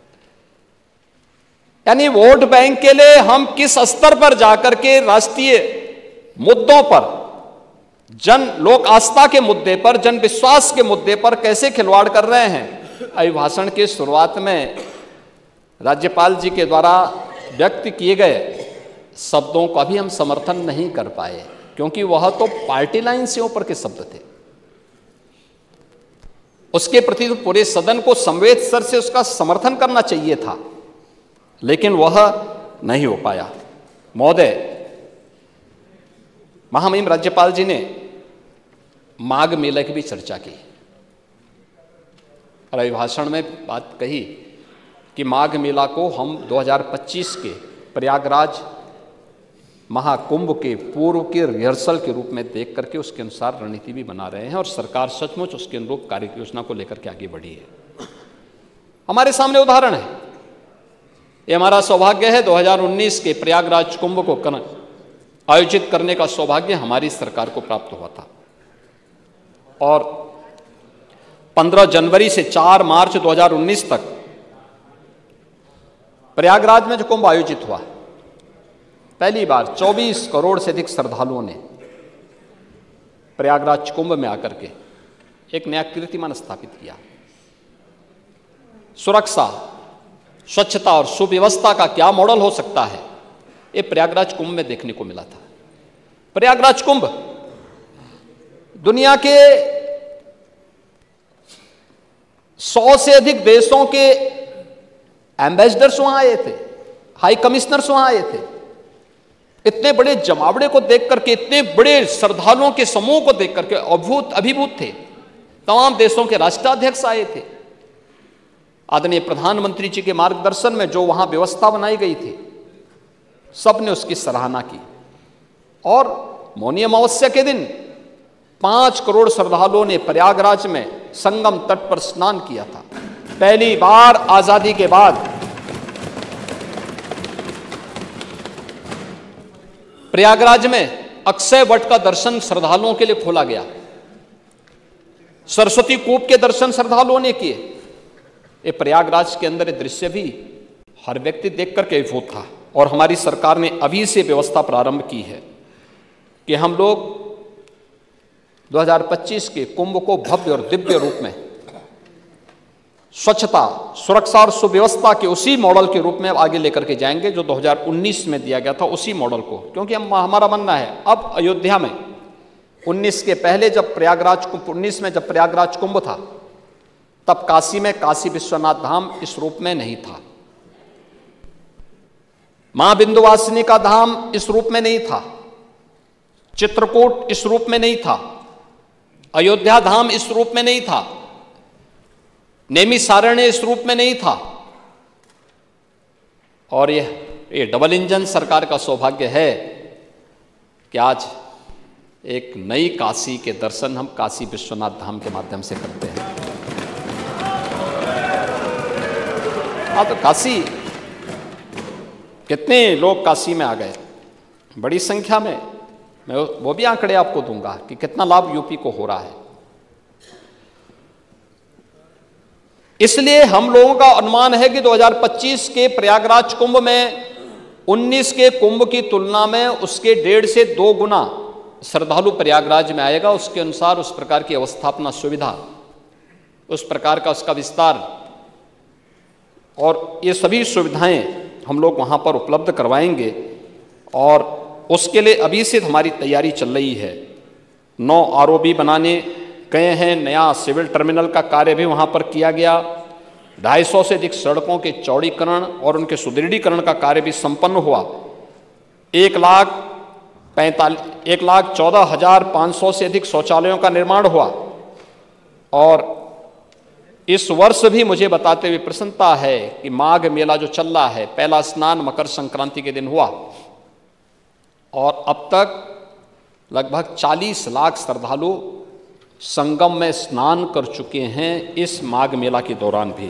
यानी वोट बैंक के लिए हम किस स्तर पर जाकर के राष्ट्रीय मुद्दों पर, जन लोक आस्था के मुद्दे पर, जन विश्वास के मुद्दे पर कैसे खिलवाड़ कर रहे हैं। अभिभाषण की शुरुआत में राज्यपाल जी के द्वारा व्यक्त किए गए शब्दों का भी हम समर्थन नहीं कर पाए, क्योंकि वह तो पार्टी लाइन से ऊपर के शब्द थे। उसके प्रति तो पूरे सदन को संवेद स्तर से उसका समर्थन करना चाहिए था, लेकिन वह नहीं हो पाया। महोदय, महामहिम राज्यपाल जी ने माघ मेले की भी चर्चा की और अभिभाषण में बात कही कि माघ मेला को हम 2025 के प्रयागराज महाकुंभ के पूर्व के रिहर्सल के रूप में देख करके उसके अनुसार रणनीति भी बना रहे हैं, और सरकार सचमुच उसके अनुरूप कार्य योजना को लेकर के आगे बढ़ी है। हमारे सामने उदाहरण है, ये हमारा सौभाग्य है 2019 के प्रयागराज कुंभ को आयोजित करने का सौभाग्य हमारी सरकार को प्राप्त हुआ था, और 15 जनवरी से 4 मार्च 2019 तक प्रयागराज में जो कुंभ आयोजित हुआ, पहली बार 24 करोड़ से अधिक श्रद्धालुओं ने प्रयागराज कुंभ में आकर के एक नया कीर्तिमान स्थापित किया। सुरक्षा, स्वच्छता और सुव्यवस्था का क्या मॉडल हो सकता है, ये प्रयागराज कुंभ में देखने को मिला था। प्रयागराज कुंभ दुनिया के 100 से अधिक देशों के एम्बेसडर्स वहां आए थे, हाई कमिश्नर्स वहां आए थे। इतने बड़े जमावड़े को देख करके, इतने बड़े श्रद्धालुओं के समूह को देख करके अभिभूत थे। तमाम देशों के राष्ट्राध्यक्ष आए थे। आदरणीय प्रधानमंत्री जी के मार्गदर्शन में जो वहां व्यवस्था बनाई गई थी, सबने उसकी सराहना की। और मौनी अमावस्या के दिन 5 करोड़ श्रद्धालुओं ने प्रयागराज में संगम तट पर स्नान किया था। पहली बार आजादी के बाद प्रयागराज में अक्षय वट का दर्शन श्रद्धालुओं के लिए खोला गया। सरस्वती कूप के दर्शन श्रद्धालुओं ने किए। ये प्रयागराज के अंदर ये दृश्य भी हर व्यक्ति देख करके अभिभूत था। और हमारी सरकार ने अभी से व्यवस्था प्रारंभ की है कि हम लोग 2025 के कुंभ को भव्य और दिव्य रूप में स्वच्छता, सुरक्षा और सुव्यवस्था के उसी मॉडल के रूप में आगे लेकर के जाएंगे जो 2019 में दिया गया था, उसी मॉडल को। क्योंकि हमारा मानना है, अब अयोध्या में 19 के पहले जब प्रयागराज कुंभ, 19 में जब प्रयागराज कुंभ था, तब काशी में काशी विश्वनाथ धाम इस रूप में नहीं था, मां बिंदुवासिनी का धाम इस रूप में नहीं था, चित्रकूट इस रूप में नहीं था, अयोध्या धाम इस रूप में नहीं था, नैमिषारण्य इस रूप में नहीं था। और ये डबल इंजन सरकार का सौभाग्य है कि आज एक नई काशी के दर्शन हम काशी विश्वनाथ धाम के माध्यम से करते हैं। तो काशी, कितने लोग काशी में आ गए, बड़ी संख्या में। मैं वो भी आंकड़े आपको दूंगा कि कितना लाभ यूपी को हो रहा है। इसलिए हम लोगों का अनुमान है कि 2025 के प्रयागराज कुंभ में 19 के कुंभ की तुलना में उसके 1.5 से 2 गुना श्रद्धालु प्रयागराज में आएगा। उसके अनुसार उस प्रकार की अवस्थापना सुविधा, उस प्रकार का उसका विस्तार और ये सभी सुविधाएं हम लोग वहाँ पर उपलब्ध करवाएंगे और उसके लिए अभी से हमारी तैयारी चल रही है। 9 ROB बनाने गए हैं, नया सिविल टर्मिनल का कार्य भी वहाँ पर किया गया, 250 से अधिक सड़कों के चौड़ीकरण और उनके सुदृढ़ीकरण का कार्य भी संपन्न हुआ। 1,14,500 से अधिक शौचालयों का निर्माण हुआ और इस वर्ष भी मुझे बताते हुए प्रसन्नता है कि माघ मेला जो चल रहा है, पहला स्नान मकर संक्रांति के दिन हुआ और अब तक लगभग 40 लाख श्रद्धालु संगम में स्नान कर चुके हैं इस माघ मेला के दौरान भी।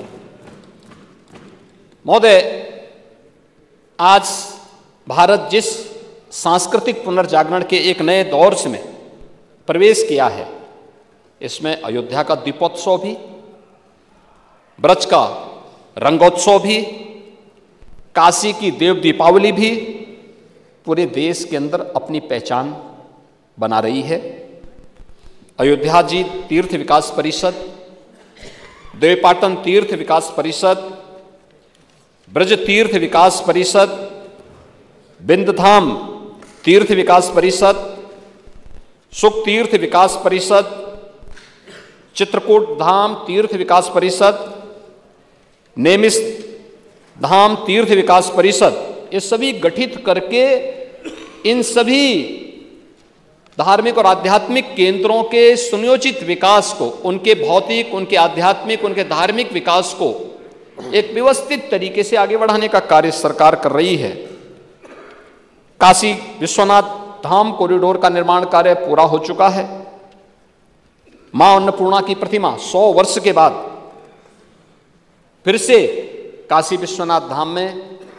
महोदय, आज भारत जिस सांस्कृतिक पुनर्जागरण के एक नए दौर में प्रवेश किया है, इसमें अयोध्या का दीपोत्सव भी, ब्रज का रंगोत्सव भी, काशी की देव दीपावली भी पूरे देश के अंदर अपनी पहचान बना रही है। अयोध्या जी तीर्थ विकास परिषद, देवपाटन तीर्थ विकास परिषद, ब्रज तीर्थ विकास परिषद, बिंदधाम तीर्थ विकास परिषद, सुख तीर्थ विकास परिषद, चित्रकूट धाम तीर्थ विकास परिषद, नेमिष धाम तीर्थ विकास परिषद, ये सभी गठित करके इन सभी धार्मिक और आध्यात्मिक केंद्रों के सुनियोजित विकास को, उनके भौतिक, उनके आध्यात्मिक, उनके धार्मिक विकास को एक व्यवस्थित तरीके से आगे बढ़ाने का कार्य सरकार कर रही है। काशी विश्वनाथ धाम कॉरिडोर का निर्माण कार्य पूरा हो चुका है। मां अन्नपूर्णा की प्रतिमा 100 वर्ष के बाद फिर से काशी विश्वनाथ धाम में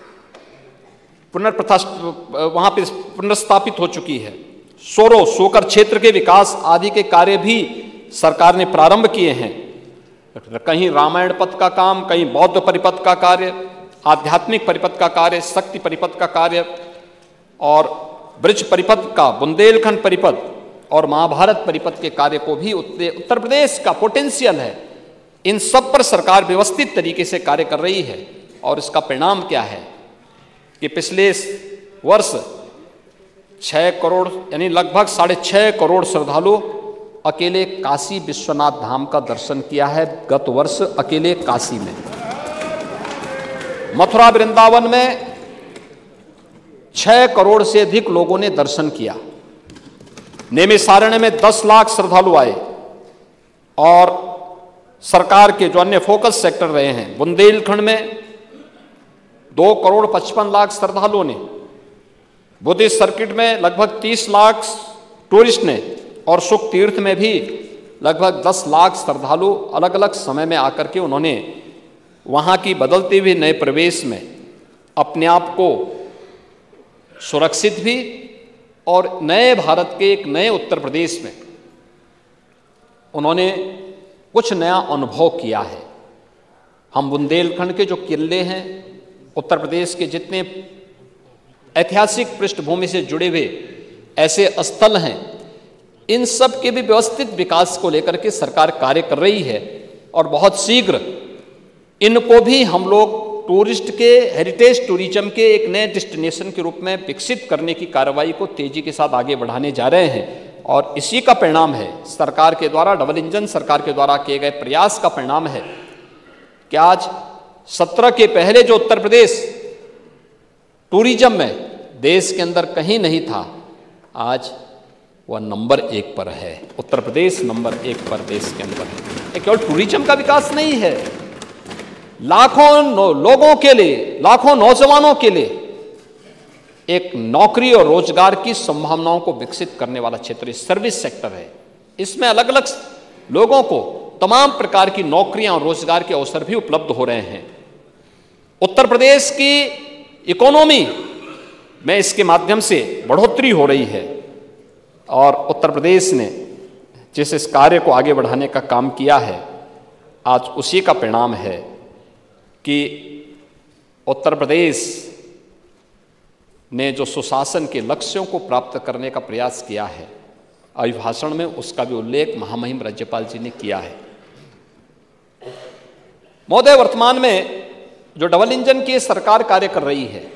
वहां पर पुनर्स्थापित हो चुकी है। सोकर क्षेत्र के विकास आदि के कार्य भी सरकार ने प्रारंभ किए हैं। कहीं रामायण पथ का काम, कहीं बौद्ध परिपथ का कार्य, आध्यात्मिक परिपथ का कार्य, शक्ति परिपथ का कार्य और ब्रज परिपथ का, बुंदेलखंड परिपथ और महाभारत परिपथ के कार्य को भी उत्तर प्रदेश का पोटेंशियल है, इन सब पर सरकार व्यवस्थित तरीके से कार्य कर रही है। और इसका परिणाम क्या है कि पिछले वर्ष 6 करोड़ यानी लगभग 6.5 करोड़ श्रद्धालु अकेले काशी विश्वनाथ धाम का दर्शन किया है गत वर्ष अकेले काशी में। मथुरा वृंदावन में 6 करोड़ से अधिक लोगों ने दर्शन किया। नैमिषारण्य में 10 लाख श्रद्धालु आए और सरकार के जो अन्य फोकस सेक्टर रहे हैं, बुंदेलखंड में 2 करोड़ 55 लाख श्रद्धालुओं ने, बुद्धिस्ट सर्किट में लगभग 30 लाख टूरिस्ट ने और सुख तीर्थ में भी लगभग 10 लाख श्रद्धालु अलग अलग समय में आकर के उन्होंने वहाँ की बदलते हुए नए प्रवेश में अपने आप को सुरक्षित भी और नए भारत के एक नए उत्तर प्रदेश में उन्होंने कुछ नया अनुभव किया है। हम बुंदेलखंड के जो किले हैं, उत्तर प्रदेश के जितने ऐतिहासिक पृष्ठभूमि से जुड़े हुए ऐसे स्थल हैं, इन सब के भी व्यवस्थित विकास को लेकर के सरकार कार्य कर रही है और बहुत शीघ्र इनको भी हम लोग टूरिस्ट के, हेरिटेज टूरिज्म के एक नए डेस्टिनेशन के रूप में विकसित करने की कार्रवाई को तेजी के साथ आगे बढ़ाने जा रहे हैं। और इसी का परिणाम है, सरकार के द्वारा, डबल इंजन सरकार के द्वारा किए गए प्रयास का परिणाम है कि आज 17 के पहले जो उत्तर प्रदेश टूरिज्म में देश के अंदर कहीं नहीं था, आज वह नंबर 1 पर है। उत्तर प्रदेश नंबर 1 पर देश के अंदर है। ये केवल टूरिज्म का विकास नहीं है, लाखों लोगों के लिए, लाखों नौजवानों के लिए एक नौकरी और रोजगार की संभावनाओं को विकसित करने वाला क्षेत्र सर्विस सेक्टर है। इसमें अलग अलग लोगों को तमाम प्रकार की नौकरियां और रोजगार के अवसर भी उपलब्ध हो रहे हैं। उत्तर प्रदेश की इकोनॉमी में इसके माध्यम से बढ़ोतरी हो रही है और उत्तर प्रदेश ने जिस इस कार्य को आगे बढ़ाने का काम किया है, आज उसी का परिणाम है कि उत्तर प्रदेश ने जो सुशासन के लक्ष्यों को प्राप्त करने का प्रयास किया है, अभिभाषण में उसका भी उल्लेख महामहिम राज्यपाल जी ने किया है। महोदय, वर्तमान में जो डबल इंजन की सरकार कार्य कर रही है,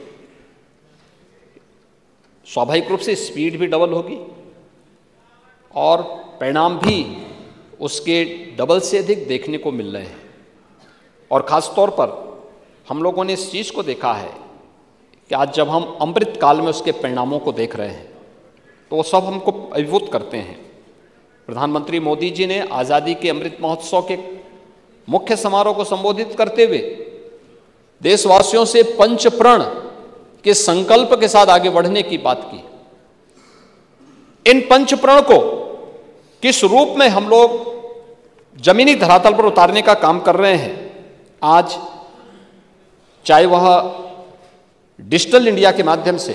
स्वाभाविक रूप से स्पीड भी डबल होगी और परिणाम भी उसके डबल से अधिक देखने को मिल रहे हैं। और ख़ास तौर पर हम लोगों ने इस चीज़ को देखा है कि आज जब हम अमृत काल में उसके परिणामों को देख रहे हैं तो वो सब हमको अभिभूत करते हैं। प्रधानमंत्री मोदी जी ने आज़ादी के अमृत महोत्सव के मुख्य समारोह को संबोधित करते हुए देशवासियों से पंच प्रण के संकल्प के साथ आगे बढ़ने की बात की। इन पंच प्रण को किस रूप में हम लोग जमीनी धरातल पर उतारने का काम कर रहे हैं, आज चाहे वह डिजिटल इंडिया के माध्यम से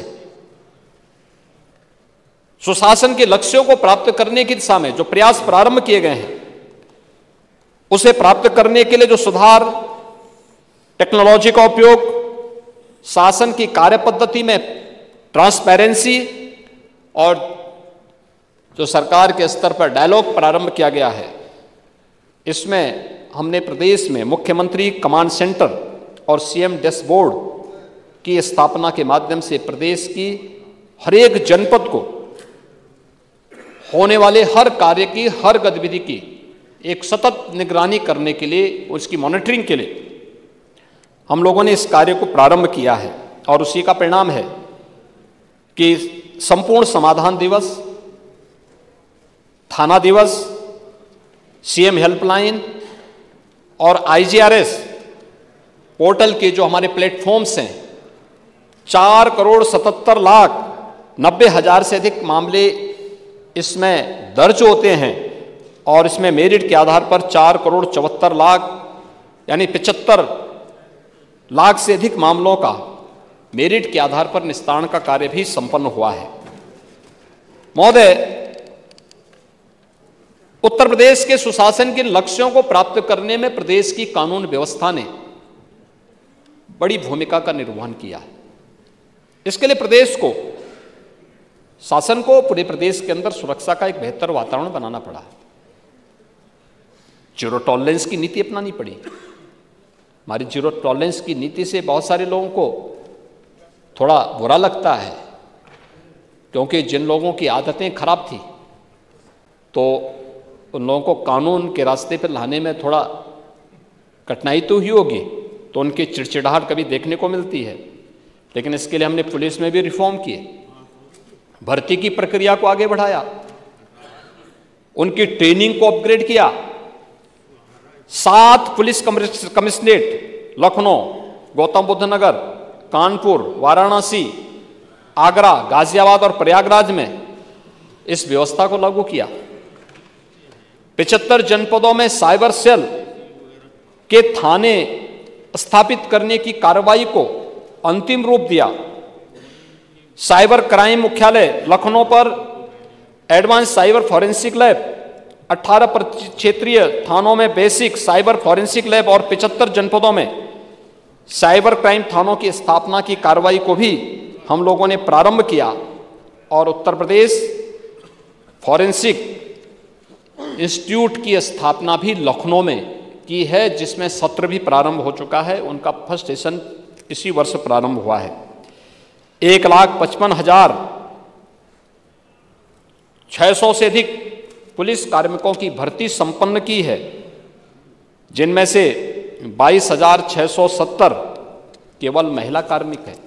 सुशासन के लक्ष्यों को प्राप्त करने की दिशा में जो प्रयास प्रारंभ किए गए हैं, उसे प्राप्त करने के लिए जो सुधार, टेक्नोलॉजी का उपयोग, शासन की कार्य पद्धति में ट्रांसपेरेंसी और जो सरकार के स्तर पर डायलॉग प्रारंभ किया गया है, इसमें हमने प्रदेश में मुख्यमंत्री कमांड सेंटर और सीएम डैशबोर्ड की स्थापना के माध्यम से प्रदेश की हर एक जनपद को होने वाले हर कार्य की, हर गतिविधि की एक सतत निगरानी करने के लिए, उसकी मॉनिटरिंग के लिए हम लोगों ने इस कार्य को प्रारंभ किया है। और उसी का परिणाम है कि संपूर्ण समाधान दिवस, थाना दिवस, सीएम हेल्पलाइन और आईजीआरएस पोर्टल के जो हमारे प्लेटफॉर्म्स हैं, 4,77,90,000 से अधिक मामले इसमें दर्ज होते हैं और इसमें मेरिट के आधार पर 4,74,00,000 यानी 75 लाख से अधिक मामलों का मेरिट के आधार पर निस्तारण का कार्य भी संपन्न हुआ है। महोदय, उत्तर प्रदेश के सुशासन के लक्ष्यों को प्राप्त करने में प्रदेश की कानून व्यवस्था ने बड़ी भूमिका का निर्वहन किया है। इसके लिए प्रदेश को, शासन को पूरे प्रदेश के अंदर सुरक्षा का एक बेहतर वातावरण बनाना पड़ा। जीरो टॉलरेंस की नीति अपनानी पड़ी। हमारी जीरो टॉलरेंस की नीति से बहुत सारे लोगों को थोड़ा बुरा लगता है, क्योंकि जिन लोगों की आदतें खराब थी तो उन लोगों को कानून के रास्ते पर लाने में थोड़ा कठिनाई तो हुई होगी, तो उनकी चिड़चिड़ाहट कभी देखने को मिलती है। लेकिन इसके लिए हमने पुलिस में भी रिफॉर्म किए, भर्ती की प्रक्रिया को आगे बढ़ाया, उनकी ट्रेनिंग को अपग्रेड किया। 7 पुलिस कमिश्नरेट लखनऊ, गौतम बुद्ध नगर, कानपुर, वाराणसी, आगरा, गाजियाबाद और प्रयागराज में इस व्यवस्था को लागू किया। 75 जनपदों में साइबर सेल के थाने स्थापित करने की कार्रवाई को अंतिम रूप दिया। साइबर क्राइम मुख्यालय लखनऊ पर एडवांस साइबर फॉरेंसिक लैब, 18 क्षेत्रीय थानों में बेसिक साइबर फॉरेंसिक लैब और 75 जनपदों में साइबर क्राइम थानों की स्थापना की कार्रवाई को भी हम लोगों ने प्रारंभ किया। और उत्तर प्रदेश फॉरेंसिक इंस्टीट्यूट की स्थापना भी लखनऊ में की है, जिसमें सत्र भी प्रारंभ हो चुका है। उनका फर्स्ट सेशन इसी वर्ष प्रारंभ हुआ है। 1,55,600 से अधिक पुलिस कार्मिकों की भर्ती संपन्न की है, जिनमें से 22,670 केवल महिला कार्मिक है।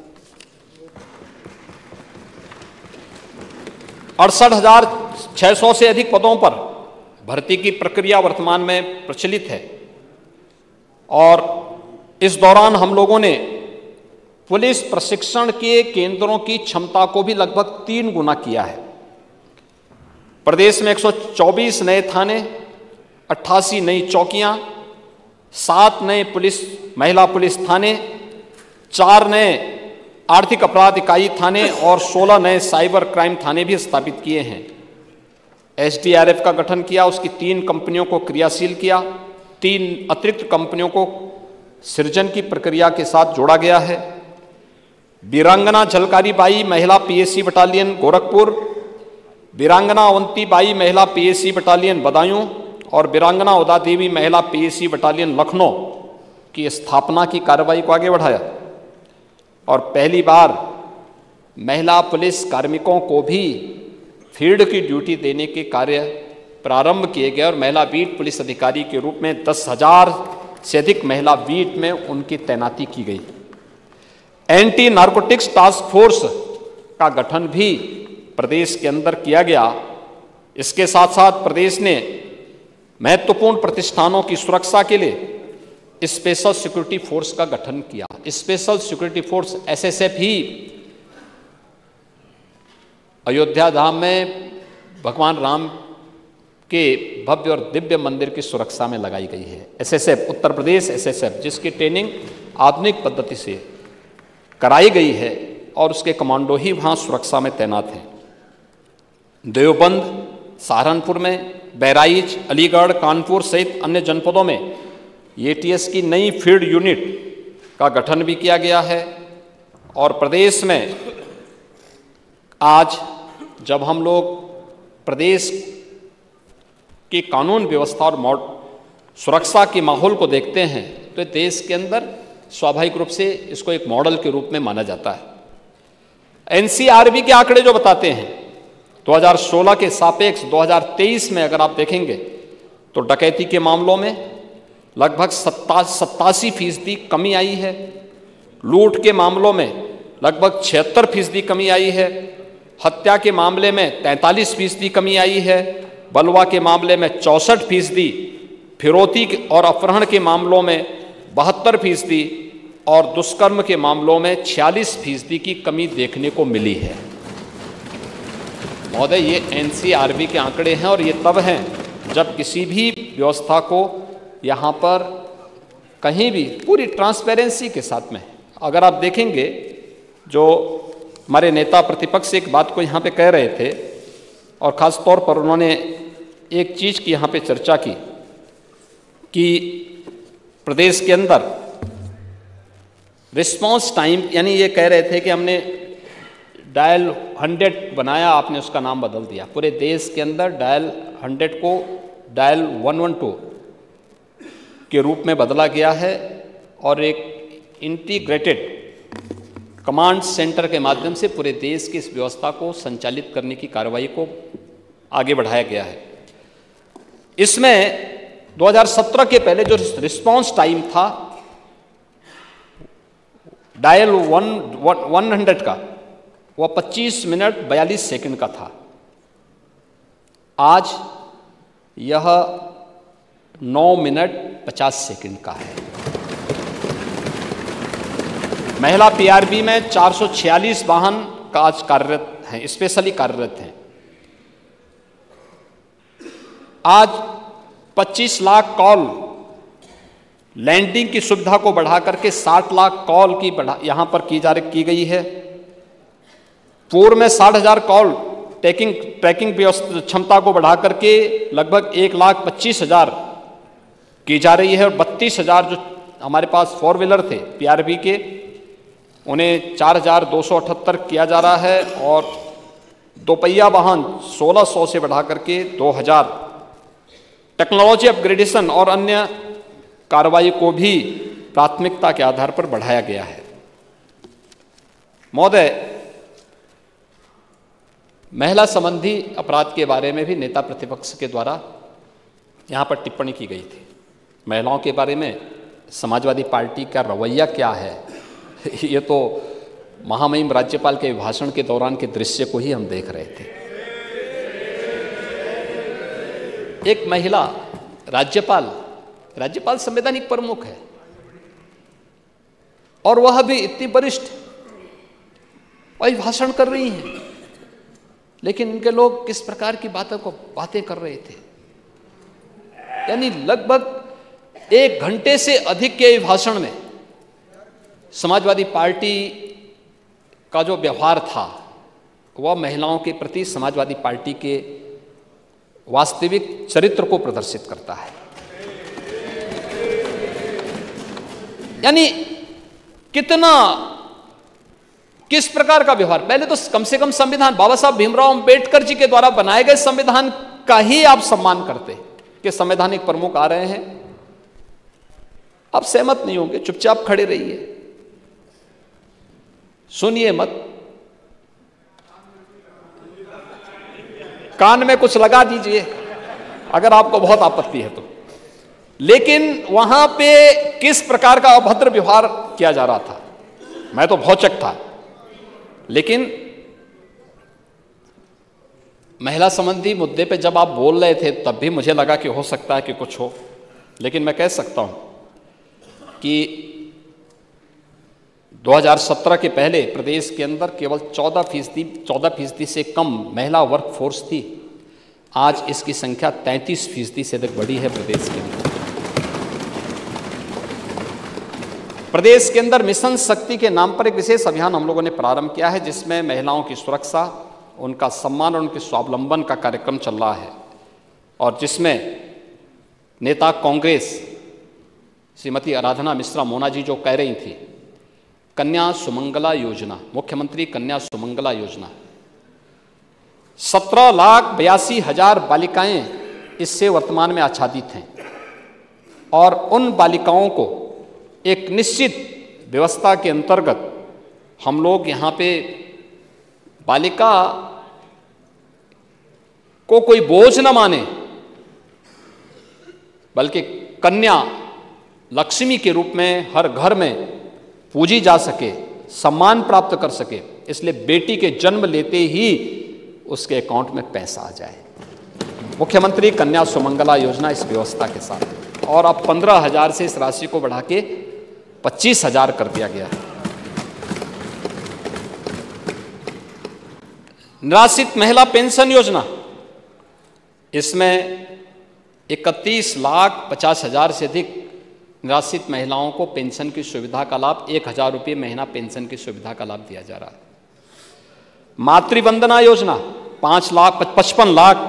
68,600 से अधिक पदों पर भर्ती की प्रक्रिया वर्तमान में प्रचलित है। और इस दौरान हम लोगों ने पुलिस प्रशिक्षण के केंद्रों की क्षमता को भी लगभग 3 गुना किया है। प्रदेश में 124 नए थाने, 88 नई चौकियां, 7 नए महिला पुलिस थाने, 4 नए आर्थिक अपराध इकाई थाने और 16 नए साइबर क्राइम थाने भी स्थापित किए हैं। एसडीआरएफ का गठन किया, उसकी 3 कंपनियों को क्रियाशील किया, 3 अतिरिक्त कंपनियों को सृजन की प्रक्रिया के साथ जोड़ा गया है। वीरांगना झलकारी बाई महिला पीएसी बटालियन गोरखपुर, वीरांगना अवंती बाई महिला पीएसी बटालियन बदायूं और वीरांगना उदा देवी महिला पीएसी बटालियन लखनऊ की स्थापना की कार्रवाई को आगे बढ़ाया और पहली बार महिला पुलिस कार्मिकों को भी फील्ड की ड्यूटी देने के कार्य प्रारंभ किए गए और महिला बीट पुलिस अधिकारी के रूप में 10,000 से अधिक महिला बीट में उनकी तैनाती की गई। एंटी नारकोटिक्स टास्क फोर्स का गठन भी प्रदेश के अंदर किया गया। इसके साथ साथ प्रदेश ने महत्वपूर्ण प्रतिष्ठानों की सुरक्षा के लिए स्पेशल सिक्योरिटी फोर्स का गठन किया। स्पेशल सिक्योरिटी फोर्स SSF ही अयोध्या धाम में भगवान राम के भव्य और दिव्य मंदिर की सुरक्षा में लगाई गई है। SSF उत्तर प्रदेश SSF जिसकी ट्रेनिंग आधुनिक पद्धति से कराई गई है और उसके कमांडो ही वहाँ सुरक्षा में तैनात हैं। देवबंद, सहारनपुर में, बहराइच, अलीगढ़, कानपुर सहित अन्य जनपदों में ATS की नई फील्ड यूनिट का गठन भी किया गया है। और प्रदेश में आज जब हम लोग प्रदेश की कानून व्यवस्था और सुरक्षा के माहौल को देखते हैं तो देश के अंदर स्वाभाविक रूप से इसको एक मॉडल के रूप में माना जाता है। NCRB के आंकड़े जो बताते हैं 2016 के सापेक्ष 2023 में अगर आप देखेंगे तो डकैती के मामलों में लगभग 87% कमी आई है, लूट के मामलों में लगभग 76% कमी आई है, हत्या के मामले में 43% कमी आई है, बलवा के मामले में 64%, फिरौती और अपहरण के मामलों में 72% और दुष्कर्म के मामलों में 46% की कमी देखने को मिली है। महोदय, ये NCRB के आंकड़े हैं और ये तब हैं जब किसी भी व्यवस्था को यहाँ पर कहीं भी पूरी ट्रांसपेरेंसी के साथ में, अगर आप देखेंगे जो हमारे नेता प्रतिपक्ष एक बात को यहाँ पे कह रहे थे और ख़ास तौर पर उन्होंने एक चीज़ की यहाँ पे चर्चा की कि प्रदेश के अंदर रिस्पांस टाइम, यानी ये कह रहे थे कि हमने डायल 100 बनाया, आपने उसका नाम बदल दिया। पूरे देश के अंदर डायल 100 को डायल 112 के रूप में बदला गया है और एक इंटीग्रेटेड कमांड सेंटर के माध्यम से पूरे देश की इस व्यवस्था को संचालित करने की कार्रवाई को आगे बढ़ाया गया है। इसमें 2017 के पहले जो रिस्पांस टाइम था डायल 100 का, वह 25 मिनट 42 सेकंड का था। आज यह 9 मिनट 50 सेकंड का है। महिला PRB में 446 वाहन का आज कार्यरत हैं, स्पेशली कार्यरत हैं। आज 25 लाख कॉल लैंडिंग की सुविधा को बढ़ा करके 60 लाख कॉल की यहां पर की गई है। पूर्व में 60,000 कॉल ट्रैकिंग क्षमता को बढ़ा करके लगभग 1,25,000 की जा रही है और 32,000 जो हमारे पास 4 व्हीलर थे PRB के, उन्हें 4,278 किया जा रहा है और दोपहिया वाहन 1,600 से बढ़ा करके 2,000। टेक्नोलॉजी अपग्रेडेशन और अन्य कार्रवाई को भी प्राथमिकता के आधार पर बढ़ाया गया है। महोदय, महिला संबंधी अपराध के बारे में भी नेता प्रतिपक्ष के द्वारा यहाँ पर टिप्पणी की गई थी। महिलाओं के बारे में समाजवादी पार्टी का रवैया क्या है, ये तो महामहिम राज्यपाल के भाषण के दौरान के दृश्य को ही हम देख रहे थे। एक महिला राज्यपाल संवैधानिक प्रमुख है और वह भी इतनी वरिष्ठ वही भाषण कर रही हैं, लेकिन इनके लोग किस प्रकार की बातें कर रहे थे। यानी लगभग 1 घंटे से अधिक के भाषण में समाजवादी पार्टी का जो व्यवहार था वह महिलाओं के प्रति समाजवादी पार्टी के वास्तविक चरित्र को प्रदर्शित करता है। यानी किस प्रकार का व्यवहार। पहले तो कम से कम संविधान, बाबा साहब भीमराव अंबेडकर जी के द्वारा बनाए गए संविधान का ही आप सम्मान करते कि संवैधानिक प्रमुख आ रहे हैं। आप सहमत नहीं होंगे, चुपचाप खड़े रहिए, सुनिए मत, कान में कुछ लगा दीजिए अगर आपको बहुत आपत्ति है तो। लेकिन वहां पे किस प्रकार का अभद्र व्यवहार किया जा रहा था, मैं तो भौचक था। लेकिन महिला संबंधी मुद्दे पे जब आप बोल रहे थे तब भी मुझे लगा कि हो सकता है कि कुछ हो। लेकिन मैं कह सकता हूं कि 2017 के पहले प्रदेश के अंदर केवल 14% से कम महिला वर्क फोर्स थी। आज इसकी संख्या 33% से अधिक बढ़ी है प्रदेश के अंदर। प्रदेश के अंदर मिशन शक्ति के नाम पर एक विशेष अभियान हम लोगों ने प्रारंभ किया है, जिसमें महिलाओं की सुरक्षा, उनका सम्मान और उनके स्वावलंबन का कार्यक्रम चल रहा है, और जिसमें नेता कांग्रेस श्रीमती आराधना मिश्रा मोना जी जो कह रही थी, कन्या सुमंगला योजना, मुख्यमंत्री कन्या सुमंगला योजना, 17,82,000 बालिकाएं इससे वर्तमान में आच्छादित हैं। और उन बालिकाओं को एक निश्चित व्यवस्था के अंतर्गत हम लोग यहाँ पे बालिका को कोई बोझ न माने, बल्कि कन्या लक्ष्मी के रूप में हर घर में पूजी जा सके, सम्मान प्राप्त कर सके, इसलिए बेटी के जन्म लेते ही उसके अकाउंट में पैसा आ जाए। मुख्यमंत्री कन्या सुमंगला योजना इस व्यवस्था के साथ, और अब 15,000 से इस राशि को बढ़ा के 25,000 कर दिया गया है। निराश्रित महिला पेंशन योजना, इसमें 31,50,000 से अधिक निराश्रित महिलाओं को पेंशन की सुविधा का लाभ, 1,000 रुपये महीना पेंशन की सुविधा का लाभ दिया जा रहा है। मातृवंदना योजना, 55 लाख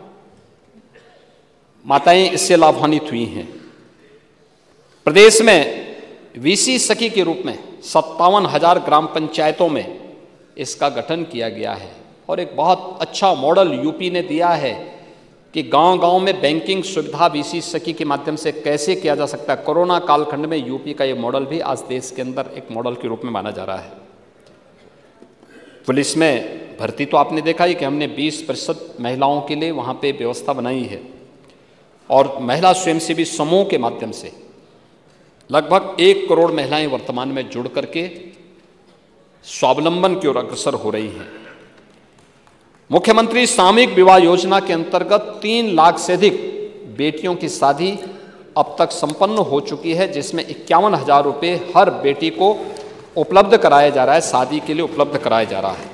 माताएं इससे लाभान्वित हुई हैं। प्रदेश में वीसी सखी के रूप में 57,000 ग्राम पंचायतों में इसका गठन किया गया है, और एक बहुत अच्छा मॉडल यूपी ने दिया है कि गांव-गांव में बैंकिंग सुविधा वीसी सखी के माध्यम से कैसे किया जा सकता है। कोरोना कालखंड में यूपी का ये मॉडल भी आज देश के अंदर एक मॉडल के रूप में माना जा रहा है। पुलिस में भर्ती तो आपने देखा ही कि हमने 20% महिलाओं के लिए वहाँ पे व्यवस्था बनाई है, और महिला स्वयंसेवी समूह के माध्यम से लगभग 1 करोड़ महिलाएं वर्तमान में जुड़ करके स्वावलंबन की ओर अग्रसर हो रही हैं। मुख्यमंत्री सामूहिक विवाह योजना के अंतर्गत 3 लाख से अधिक बेटियों की शादी अब तक संपन्न हो चुकी है, जिसमें 51,000 रुपये हर बेटी को उपलब्ध कराया जा रहा है, शादी के लिए उपलब्ध कराया जा रहा है।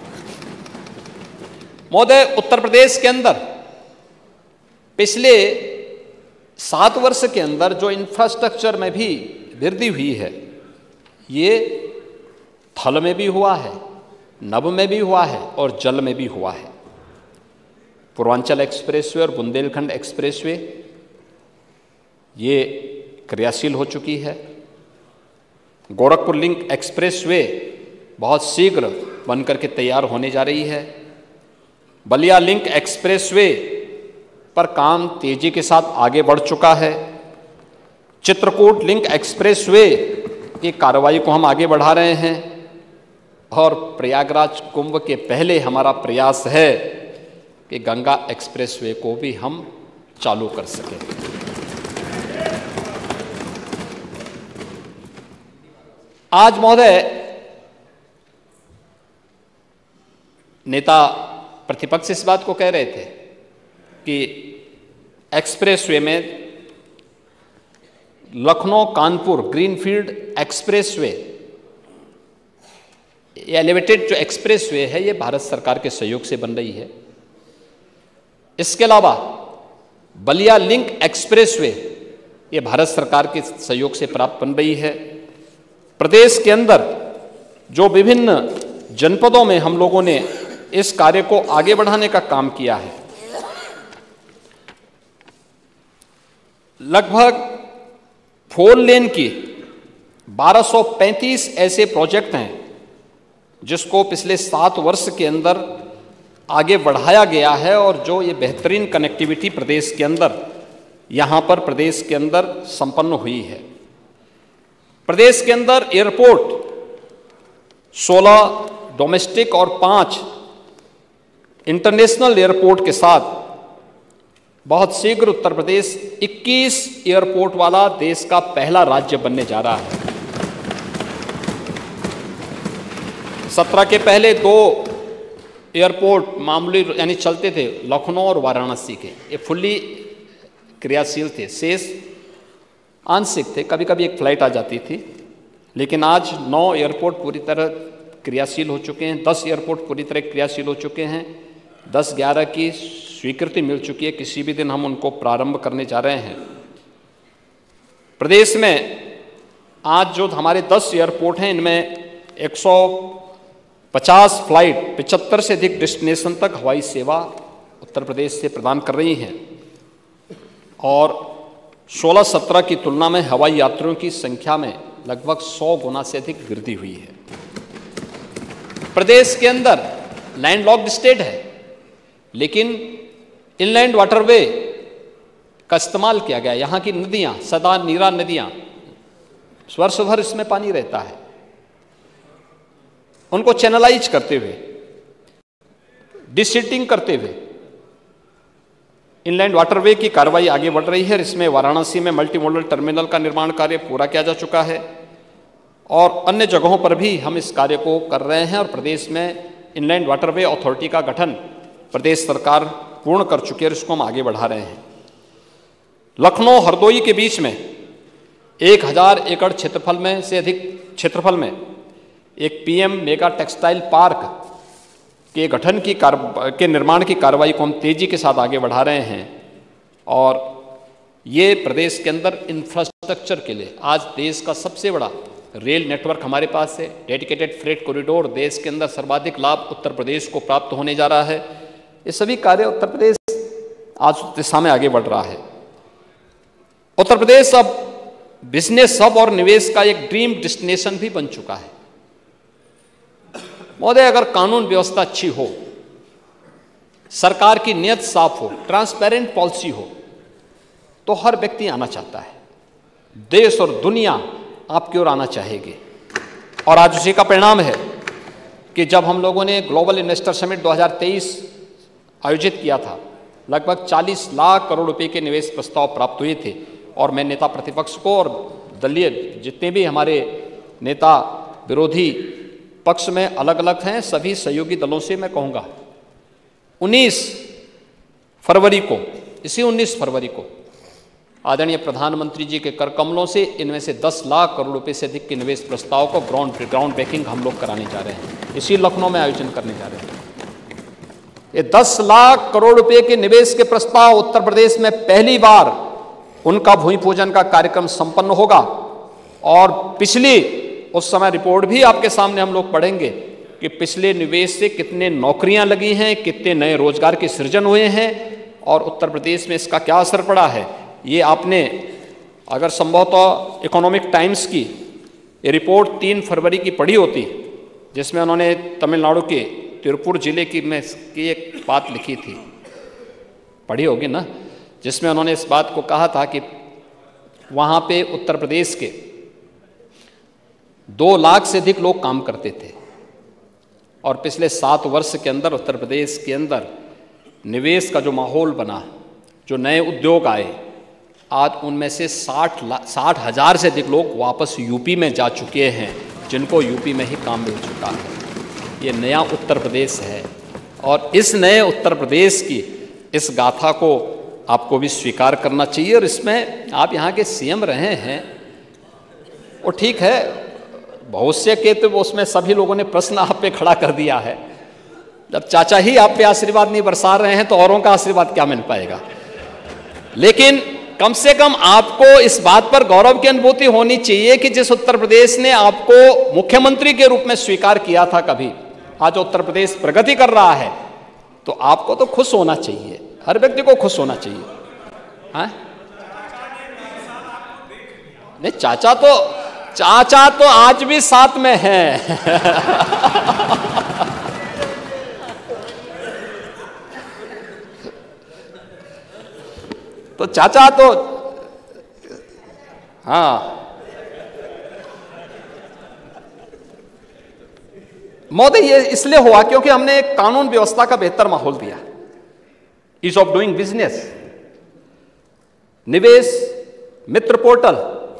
महोदय, उत्तर प्रदेश के अंदर पिछले 7 वर्ष के अंदर जो इंफ्रास्ट्रक्चर में भी वृद्धि हुई है, ये थल में भी हुआ है, नभ में भी हुआ है और जल में भी हुआ है। पूर्वांचल एक्सप्रेसवे और बुंदेलखंड एक्सप्रेसवे ये क्रियाशील हो चुकी है। गोरखपुर लिंक एक्सप्रेसवे बहुत शीघ्र बनकर के तैयार होने जा रही है। बलिया लिंक एक्सप्रेसवे पर काम तेजी के साथ आगे बढ़ चुका है। चित्रकूट लिंक एक्सप्रेसवे की कार्रवाई को हम आगे बढ़ा रहे हैं, और प्रयागराज कुंभ के पहले हमारा प्रयास है कि गंगा एक्सप्रेसवे को भी हम चालू कर सकें। आज महोदय, नेता प्रतिपक्ष इस बात को कह रहे थे कि एक्सप्रेसवे में Lucknow Kanpur greenfield expressway, elevated जो एक्सप्रेसवे है, ये भारत सरकार के सहयोग से बन रही है। इसके अलावा बलिया लिंक एक्सप्रेसवे, ये भारत सरकार के सहयोग से प्राप्त बन रही है। प्रदेश के अंदर जो विभिन्न जनपदों में हम लोगों ने इस कार्य को आगे बढ़ाने का काम किया है, लगभग 4 लेन की 1235 ऐसे प्रोजेक्ट हैं जिसको पिछले 7 वर्ष के अंदर आगे बढ़ाया गया है, और जो ये बेहतरीन कनेक्टिविटी प्रदेश के अंदर, यहाँ पर प्रदेश के अंदर संपन्न हुई है। प्रदेश के अंदर एयरपोर्ट 16 डोमेस्टिक और 5 इंटरनेशनल एयरपोर्ट के साथ बहुत शीघ्र उत्तर प्रदेश 21 एयरपोर्ट वाला देश का पहला राज्य बनने जा रहा है। 17 के पहले 2 एयरपोर्ट मामूली यानी चलते थे, लखनऊ और वाराणसी के, ये फुल्ली क्रियाशील थे, शेष आंशिक थे, कभी कभी एक फ्लाइट आ जाती थी। लेकिन आज 9 एयरपोर्ट पूरी तरह क्रियाशील हो चुके हैं, 10 एयरपोर्ट पूरी तरह क्रियाशील हो चुके हैं, 10-11 की स्वीकृति मिल चुकी है, किसी भी दिन हम उनको प्रारंभ करने जा रहे हैं। प्रदेश में आज जो हमारे 10 एयरपोर्ट हैं, इनमें 150 फ्लाइट 75 से अधिक डेस्टिनेशन तक हवाई सेवा उत्तर प्रदेश से प्रदान कर रही हैं और 16-17 की तुलना में हवाई यात्रियों की संख्या में लगभग 100 गुना से अधिक वृद्धि हुई है। प्रदेश के अंदर लैंडलॉक्ड स्टेट है, लेकिन इनलैंड वाटरवे का इस्तेमाल किया गया। यहाँ की नदियाँ, सदा नीरा नदियाँ, वर्ष भर इसमें पानी रहता है, उनको चैनलाइज करते हुए, डिसिल्टिंग करते हुए इनलैंड वाटरवे की कार्रवाई आगे बढ़ रही है। इसमें वाराणसी में मल्टीमोडल टर्मिनल का निर्माण कार्य पूरा किया जा चुका है और अन्य जगहों पर भी हम इस कार्य को कर रहे हैं और प्रदेश में इनलैंड वाटरवे अथॉरिटी का गठन प्रदेश सरकार पूर्ण कर चुकी है और इसको हम आगे बढ़ा रहे हैं। लखनऊ हरदोई के बीच में 1000 एकड़ क्षेत्रफल में से अधिक क्षेत्रफल में एक पीएम मेगा टेक्सटाइल पार्क के गठन के निर्माण की कार्रवाई को हम तेजी के साथ आगे बढ़ा रहे हैं और ये प्रदेश के अंदर इंफ्रास्ट्रक्चर के लिए आज देश का सबसे बड़ा रेल नेटवर्क हमारे पास है। डेडिकेटेड फ्रेट कॉरिडोर देश के अंदर सर्वाधिक लाभ उत्तर प्रदेश को प्राप्त होने जा रहा है। ये सभी कार्य उत्तर प्रदेश आज उस दिशा में आगे बढ़ रहा है। उत्तर प्रदेश अब बिजनेस हब और निवेश का एक ड्रीम डेस्टिनेशन भी बन चुका है। महोदय, अगर कानून व्यवस्था अच्छी हो, सरकार की नीयत साफ हो, ट्रांसपेरेंट पॉलिसी हो, तो हर व्यक्ति आना चाहता है। देश और दुनिया आपकी ओर आना चाहेगी और आज उसी का परिणाम है कि जब हम लोगों ने ग्लोबल इन्वेस्टर समिट 2023 आयोजित किया था, लगभग 40 लाख करोड़ रुपए के निवेश प्रस्ताव प्राप्त हुए थे और मैं नेता प्रतिपक्ष को और दलीय जितने भी हमारे नेता विरोधी पक्ष में अलग अलग हैं, सभी सहयोगी दलों से मैं कहूँगा 19 फरवरी को, इसी 19 फरवरी को आदरणीय प्रधानमंत्री जी के कर कमलों से इनमें से 10 लाख करोड़ रुपए से अधिक के निवेश प्रस्ताव को ग्राउंड ब्रेकिंग हम लोग कराने जा रहे हैं, इसी लखनऊ में आयोजन करने जा रहे हैं। ये 10 लाख करोड़ रुपए के निवेश के प्रस्ताव उत्तर प्रदेश में पहली बार उनका भूमि पूजन का कार्यक्रम संपन्न होगा और पिछली उस समय रिपोर्ट भी आपके सामने हम लोग पढ़ेंगे कि पिछले निवेश से कितने नौकरियां लगी हैं, कितने नए रोजगार के सृजन हुए हैं और उत्तर प्रदेश में इसका क्या असर पड़ा है। ये आपने अगर संभवतः इकोनॉमिक टाइम्स की ये रिपोर्ट 3 फरवरी की पढ़ी होती, जिसमें उन्होंने तमिलनाडु के तिरुपुर जिले की एक बात लिखी थी, पढ़ी होगी ना, जिसमें उन्होंने इस बात को कहा था कि वहाँ पे उत्तर प्रदेश के 2 लाख से अधिक लोग काम करते थे और पिछले 7 वर्ष के अंदर उत्तर प्रदेश के अंदर निवेश का जो माहौल बना, जो नए उद्योग आए, आज उनमें से 60,000 से अधिक लोग वापस यूपी में जा चुके हैं, जिनको यूपी में ही काम मिल चुका है। ये नया उत्तर प्रदेश है और इस नए उत्तर प्रदेश की इस गाथा को आपको भी स्वीकार करना चाहिए और इसमें आप यहाँ के सीएम रहे हैं और ठीक है, भविष्य के तो उसमें सभी लोगों ने प्रश्न आप पे खड़ा कर दिया है। जब चाचा ही आप पे आशीर्वाद नहीं बरसा रहे हैं तो औरों का आशीर्वाद क्या मिल पाएगा। लेकिन कम से कम आपको इस बात पर गौरव की अनुभूति होनी चाहिए कि जिस उत्तर प्रदेश ने आपको मुख्यमंत्री के रूप में स्वीकार किया था कभी, आज उत्तर प्रदेश प्रगति कर रहा है, तो आपको तो खुश होना चाहिए, हर व्यक्ति को खुश होना चाहिए। हाँ नहीं, चाचा तो आज भी साथ में है। तो चाचा तो हाँ महोदय, ये इसलिए हुआ क्योंकि हमने एक कानून व्यवस्था का बेहतर माहौल दिया, ease of doing business, Nivesh Mitra portal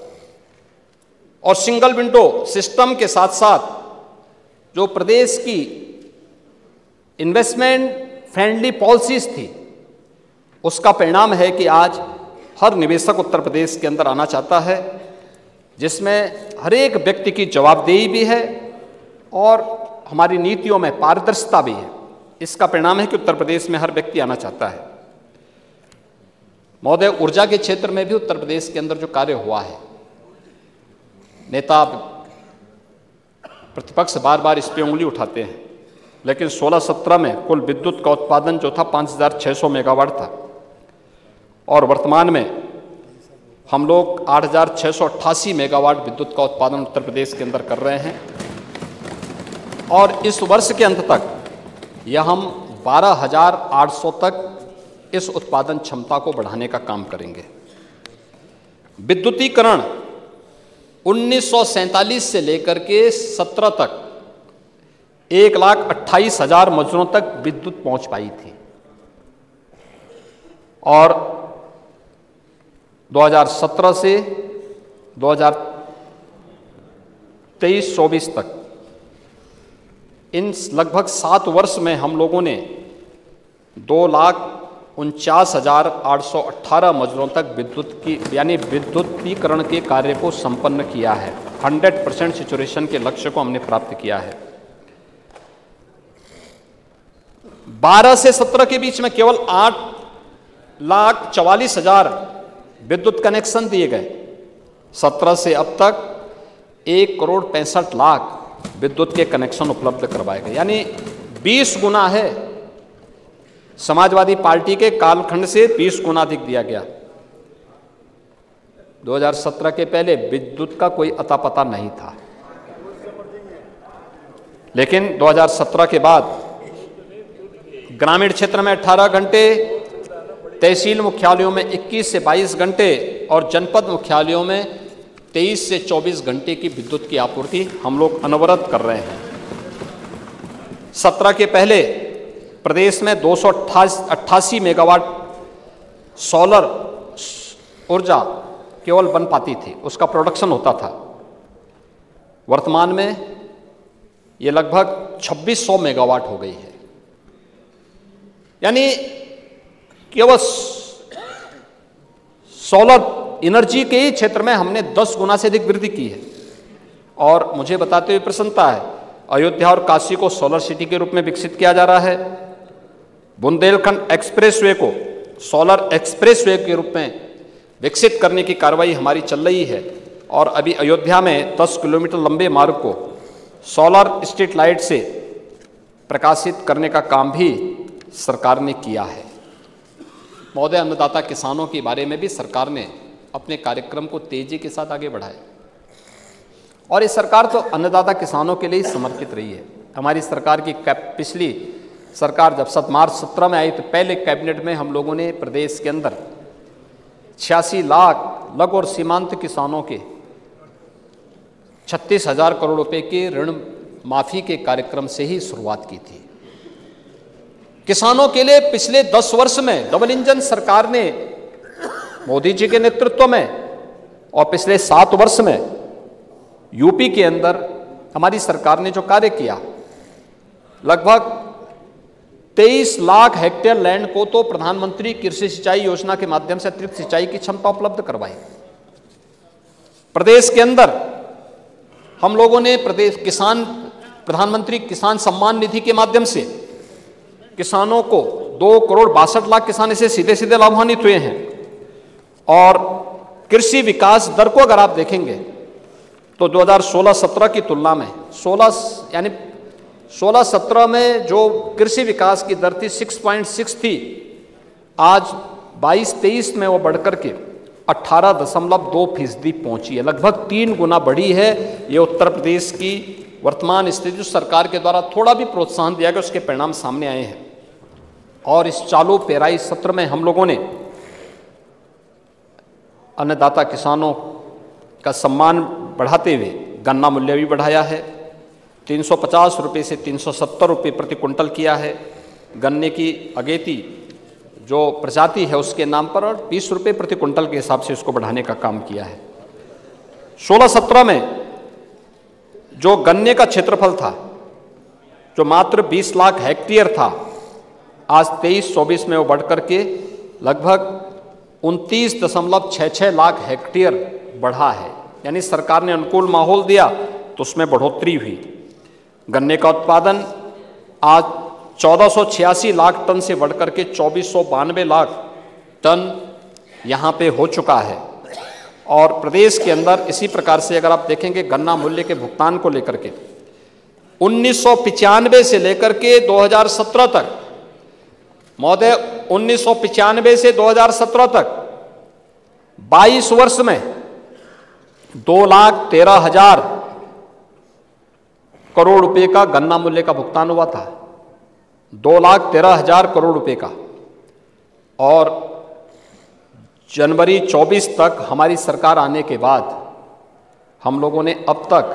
और सिंगल विंडो सिस्टम के साथ साथ जो प्रदेश की इन्वेस्टमेंट फ्रेंडली पॉलिसीज थी, उसका परिणाम है कि आज हर निवेशक उत्तर प्रदेश के अंदर आना चाहता है, जिसमें हर एक व्यक्ति की जवाबदेही भी है और हमारी नीतियों में पारदर्शिता भी है। इसका परिणाम है कि उत्तर प्रदेश में हर व्यक्ति आना चाहता है। महोदय, ऊर्जा के क्षेत्र में भी उत्तर प्रदेश के अंदर जो कार्य हुआ है, नेता प्रतिपक्ष बार बार इस पे उंगली उठाते हैं, लेकिन 16-17 में कुल विद्युत का उत्पादन जो था 5,600 मेगावाट था और वर्तमान में हम लोग 8,688 मेगावाट विद्युत का उत्पादन उत्तर प्रदेश के अंदर कर रहे हैं और इस वर्ष के अंत तक यह हम 12,800 तक इस उत्पादन क्षमता को बढ़ाने का काम करेंगे। विद्युतीकरण 1947 से लेकर के 17 तक 1,28,000 मजदूरों तक विद्युत पहुंच पाई थी और 2017 से 2023-24 तक इन लगभग 7 वर्ष में हम लोगों ने 2,49,818 मजदूरों तक विद्युत की यानी विद्युतीकरण के कार्य को संपन्न किया है। 100% सैचुरेशन के लक्ष्य को हमने प्राप्त किया है। 12 से 17 के बीच में केवल 8,44,000 विद्युत कनेक्शन दिए गए। 17 से अब तक 1,65,00,000 विद्युत के कनेक्शन उपलब्ध करवाए गए, यानी 20 गुना है। समाजवादी पार्टी के कालखंड से 20 गुना अधिक दिया गया। 2017 के पहले विद्युत का कोई अता पता नहीं था, लेकिन 2017 के बाद ग्रामीण क्षेत्र में 18 घंटे, तहसील मुख्यालयों में 21 से 22 घंटे और जनपद मुख्यालयों में 23 से 24 घंटे की विद्युत की आपूर्ति हम लोग अनवरत कर रहे हैं। 17 के पहले प्रदेश में 288 मेगावाट सोलर ऊर्जा केवल बन पाती थी, उसका प्रोडक्शन होता था। वर्तमान में ये लगभग 2600 मेगावाट हो गई है, यानी केवल सोलर एनर्जी के ही क्षेत्र में हमने 10 गुना से अधिक वृद्धि की है। और मुझे बताते हुए प्रसन्नता है, अयोध्या और काशी को सोलर सिटी के रूप में विकसित किया जा रहा है। बुंदेलखंड एक्सप्रेसवे को सोलर एक्सप्रेसवे के रूप में विकसित करने की कार्रवाई हमारी चल रही है और अभी अयोध्या में 10 किलोमीटर लंबे मार्ग को सोलर स्ट्रीट लाइट से प्रकाशित करने का काम भी सरकार ने किया है। महोदय, अन्नदाता किसानों के बारे में भी सरकार ने अपने कार्यक्रम को तेजी के साथ आगे बढ़ाया और ये सरकार तो अन्नदाता किसानों के लिए ही समर्पित रही है। हमारी सरकार की पिछली सरकार जब मार्च 17 में आई तो पहले कैबिनेट में हम लोगों ने प्रदेश के अंदर 86 लाख लघु और सीमांत किसानों के 36,000 करोड़ रुपए के ऋण माफी के कार्यक्रम से ही शुरुआत की थी। किसानों के लिए पिछले 10 वर्ष में डबल इंजन सरकार ने मोदी जी के नेतृत्व में और पिछले 7 वर्ष में यूपी के अंदर हमारी सरकार ने जो कार्य किया, लगभग 23 लाख हेक्टेयर लैंड को तो प्रधानमंत्री कृषि सिंचाई योजना के माध्यम से अतिरिक्त सिंचाई की क्षमता उपलब्ध करवाई। प्रदेश के अंदर हम लोगों ने प्रधानमंत्री किसान सम्मान निधि के माध्यम से किसानों को 2,62,00,000 किसान इसे सीधे सीधे लाभान्वित हुए हैं। और कृषि विकास दर को अगर आप देखेंगे तो 2016-17 की तुलना में 16-17 में जो कृषि विकास की दर थी 6.6 थी, आज 22-23 में वो बढ़कर के 18.2% पहुंची है। लगभग 3 गुना बढ़ी है। ये उत्तर प्रदेश की वर्तमान स्थिति जो सरकार के द्वारा थोड़ा भी प्रोत्साहन दिया गया उसके परिणाम सामने आए हैं। और इस चालू पेराई सत्र में हम लोगों ने अन्नदाता किसानों का सम्मान बढ़ाते हुए गन्ना मूल्य भी बढ़ाया है, 350 रुपये से 370 रुपये प्रति कुंटल किया है। गन्ने की अगेती जो प्रजाति है उसके नाम पर, और 20 रुपये प्रति कुंटल के हिसाब से उसको बढ़ाने का काम किया है। 16-17 में जो गन्ने का क्षेत्रफल था, जो मात्र 20 लाख हेक्टेयर था, आज 23-24 में वो बढ़ करके लगभग 29.66 लाख हेक्टेयर बढ़ा है। यानी सरकार ने अनुकूल माहौल दिया तो उसमें बढ़ोतरी हुई। गन्ने का उत्पादन आज 1486 लाख टन से बढ़कर के 2492 लाख टन यहाँ पे हो चुका है। और प्रदेश के अंदर इसी प्रकार से अगर आप देखेंगे गन्ना मूल्य के भुगतान को लेकर के 1995 से लेकर के 2017 तक, महोदय 1995 से 2017 तक 22 वर्ष में 2,13,000 करोड़ रुपए का गन्ना मूल्य का भुगतान हुआ था। 2,13,000 करोड़ रुपए का। और जनवरी 24 तक हमारी सरकार आने के बाद हम लोगों ने अब तक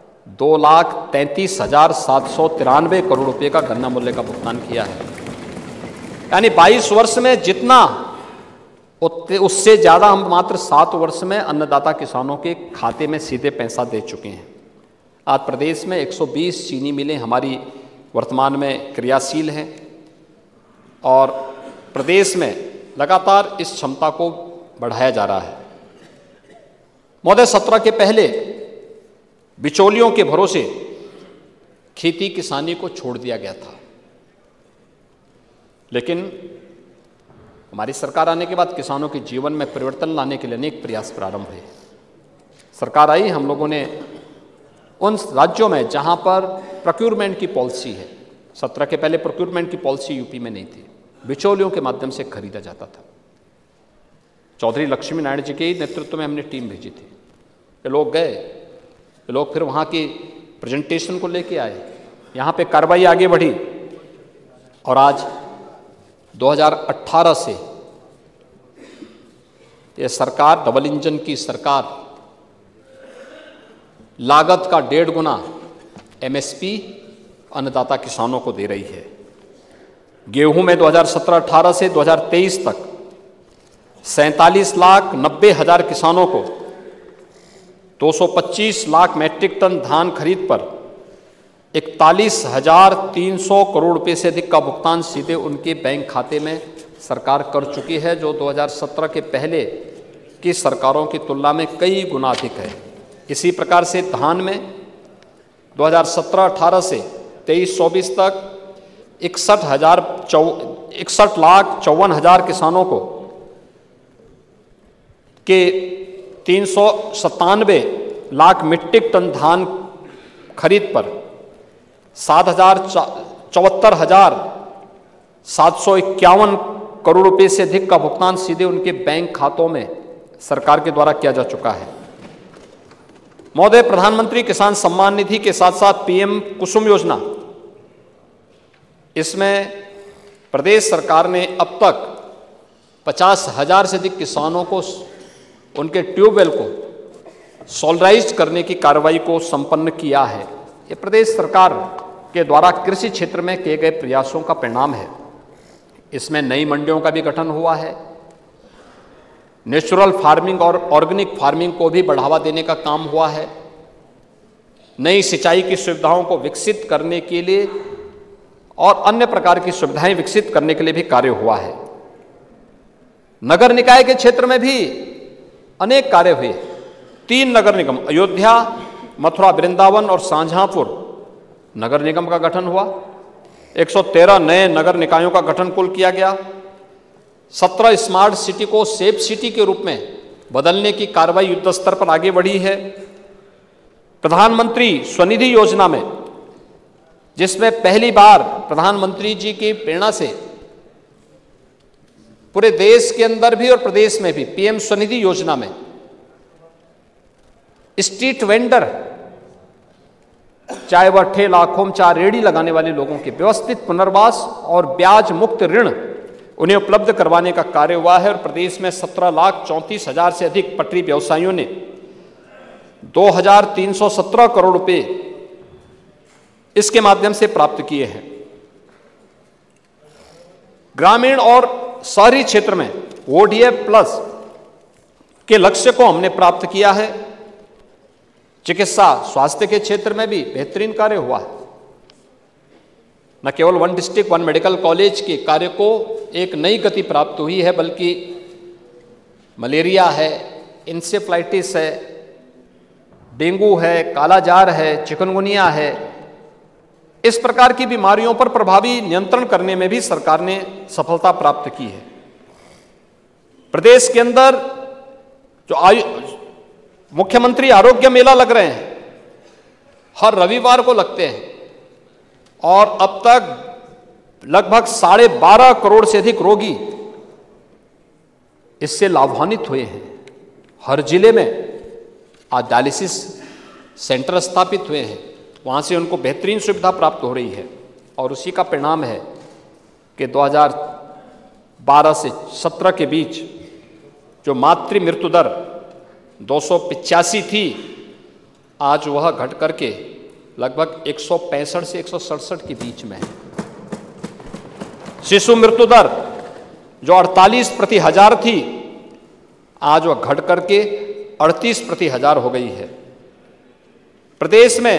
2,33,793 करोड़ रुपए का गन्ना मूल्य का भुगतान किया है। यानी 22 वर्ष में जितना, उससे ज़्यादा हम मात्र 7 वर्ष में अन्नदाता किसानों के खाते में सीधे पैसा दे चुके हैं। आज प्रदेश में 120 चीनी मिलें हमारी वर्तमान में क्रियाशील हैं और प्रदेश में लगातार इस क्षमता को बढ़ाया जा रहा है। महोदय 17 के पहले बिचौलियों के भरोसे खेती किसानी को छोड़ दिया गया था, लेकिन हमारी सरकार आने के बाद किसानों के जीवन में परिवर्तन लाने के लिए अनेक प्रयास प्रारंभ हुए। सरकार आई, हम लोगों ने उन राज्यों में जहां पर प्रोक्योरमेंट की पॉलिसी है, 17 के पहले प्रोक्योरमेंट की पॉलिसी यूपी में नहीं थी, बिचौलियों के माध्यम से खरीदा जाता था। चौधरी लक्ष्मी नारायण जी के नेतृत्व में हमने टीम भेजी थी। ये लोग गए, ये लोग फिर वहाँ की प्रेजेंटेशन को लेके आए, यहाँ पे कार्रवाई आगे बढ़ी और आज 2018 से ये सरकार, डबल इंजन की सरकार, लागत का 1.5 गुना एमएसपी अन्नदाता किसानों को दे रही है। गेहूं में 2017-18 से 2023 तक 47,90,000 किसानों को 225 लाख मैट्रिक टन धान खरीद पर 41,300 करोड़ रुपए से अधिक का भुगतान सीधे उनके बैंक खाते में सरकार कर चुकी है, जो 2017 के पहले की सरकारों की तुलना में कई गुना अधिक है। इसी प्रकार से धान में 2017-18 से 23-24 तक 61,54,000 किसानों को के 397 लाख मीट्रिक टन धान खरीद पर 74,751 करोड़ रुपए से अधिक का भुगतान सीधे उनके बैंक खातों में सरकार के द्वारा किया जा चुका है। महोदय, प्रधानमंत्री किसान सम्मान निधि के साथ साथ पीएम कुसुम योजना, इसमें प्रदेश सरकार ने अब तक 50,000 से अधिक किसानों को उनके ट्यूबवेल को सोलराइज करने की कार्रवाई को संपन्न किया है। ये प्रदेश सरकार के द्वारा कृषि क्षेत्र में किए गए प्रयासों का परिणाम है। इसमें नई मंडियों का भी गठन हुआ है, नेचुरल फार्मिंग और ऑर्गेनिक फार्मिंग को भी बढ़ावा देने का काम हुआ है, नई सिंचाई की सुविधाओं को विकसित करने के लिए और अन्य प्रकार की सुविधाएं विकसित करने के लिए भी कार्य हुआ है। नगर निकाय के क्षेत्र में भी अनेक कार्य हुए। 3 नगर निगम, अयोध्या, मथुरा, वृंदावन और शाहजहांपुर नगर निगम का गठन हुआ। 113 नए नगर निकायों का गठन कुल किया गया। 17 स्मार्ट सिटी को सेफ सिटी के रूप में बदलने की कार्रवाई युद्ध स्तर पर आगे बढ़ी है। प्रधानमंत्री स्वनिधि योजना में, जिसमें पहली बार प्रधानमंत्री जी की प्रेरणा से पूरे देश के अंदर भी और प्रदेश में भी पीएम स्वनिधि योजना में स्ट्रीट वेंडर, चाहे वह ठेला खोमचा रेहड़ी लगाने वाले लोगों के व्यवस्थित पुनर्वास और ब्याज मुक्त ऋण उन्हें उपलब्ध करवाने का कार्य हुआ है। और प्रदेश में 17,34,000 से अधिक पटरी व्यवसायियों ने 2,317 करोड़ रुपए इसके माध्यम से प्राप्त किए हैं। ग्रामीण और शहरी क्षेत्र में ODF प्लस के लक्ष्य को हमने प्राप्त किया है। चिकित्सा स्वास्थ्य के क्षेत्र में भी बेहतरीन कार्य हुआ है। न केवल 1 डिस्ट्रिक्ट 1 मेडिकल कॉलेज के कार्य को एक नई गति प्राप्त हुई है, बल्कि मलेरिया है, इंसेफ्लाइटिस है, डेंगू है, कालाजार है, चिकनगुनिया है, इस प्रकार की बीमारियों पर प्रभावी नियंत्रण करने में भी सरकार ने सफलता प्राप्त की है। प्रदेश के अंदर जो मुख्यमंत्री आरोग्य मेला लग रहे हैं, हर रविवार को लगते हैं और अब तक लगभग 12.5 करोड़ से अधिक रोगी इससे लाभान्वित हुए हैं। हर जिले में आज डायलिसिस सेंटर स्थापित हुए हैं, वहाँ से उनको बेहतरीन सुविधा प्राप्त हो रही है और उसी का परिणाम है कि 2012 से 17 के बीच जो मातृ मृत्यु दर 285 थी, आज वह घट करके लगभग 165 से 167 के बीच में है। शिशु मृत्यु दर जो 48 प्रति हजार थी, आज वह घट करके 38 प्रति हजार हो गई है। प्रदेश में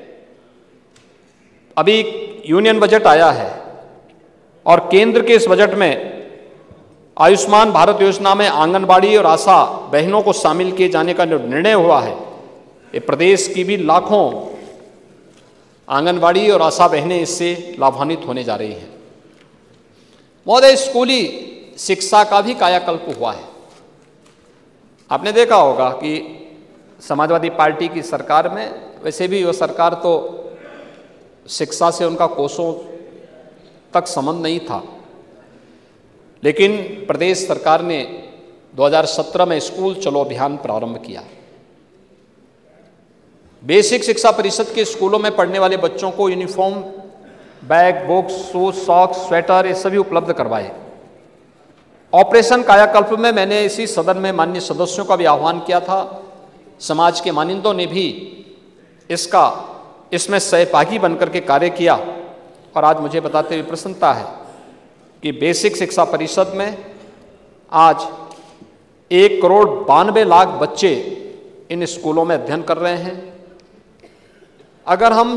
अभी यूनियन बजट आया है और केंद्र के इस बजट में आयुष्मान भारत योजना में आंगनबाड़ी और आशा बहनों को शामिल किए जाने का निर्णय हुआ है। ये प्रदेश की भी लाखों आंगनबाड़ी और आशा बहनें इससे लाभान्वित होने जा रही हैं। महोदय, स्कूली शिक्षा का भी कायाकल्प हुआ है। आपने देखा होगा कि समाजवादी पार्टी की सरकार में, वैसे भी वो सरकार तो शिक्षा से उनका कोसों तक संबंध नहीं था, लेकिन प्रदेश सरकार ने 2017 में स्कूल चलो अभियान प्रारंभ किया। बेसिक शिक्षा परिषद के स्कूलों में पढ़ने वाले बच्चों को uniform, bag, books, shoes, socks, sweater ये सभी उपलब्ध करवाए। ऑपरेशन कायाकल्प में मैंने इसी सदन में माननीय सदस्यों का भी आह्वान किया था। समाज के मानिंदों ने भी इसमें सहभागी बनकर के कार्य किया और आज मुझे बताते हुए प्रसन्नता है कि बेसिक शिक्षा परिषद में आज 1,92,00,000 बच्चे इन स्कूलों में अध्ययन कर रहे हैं। अगर हम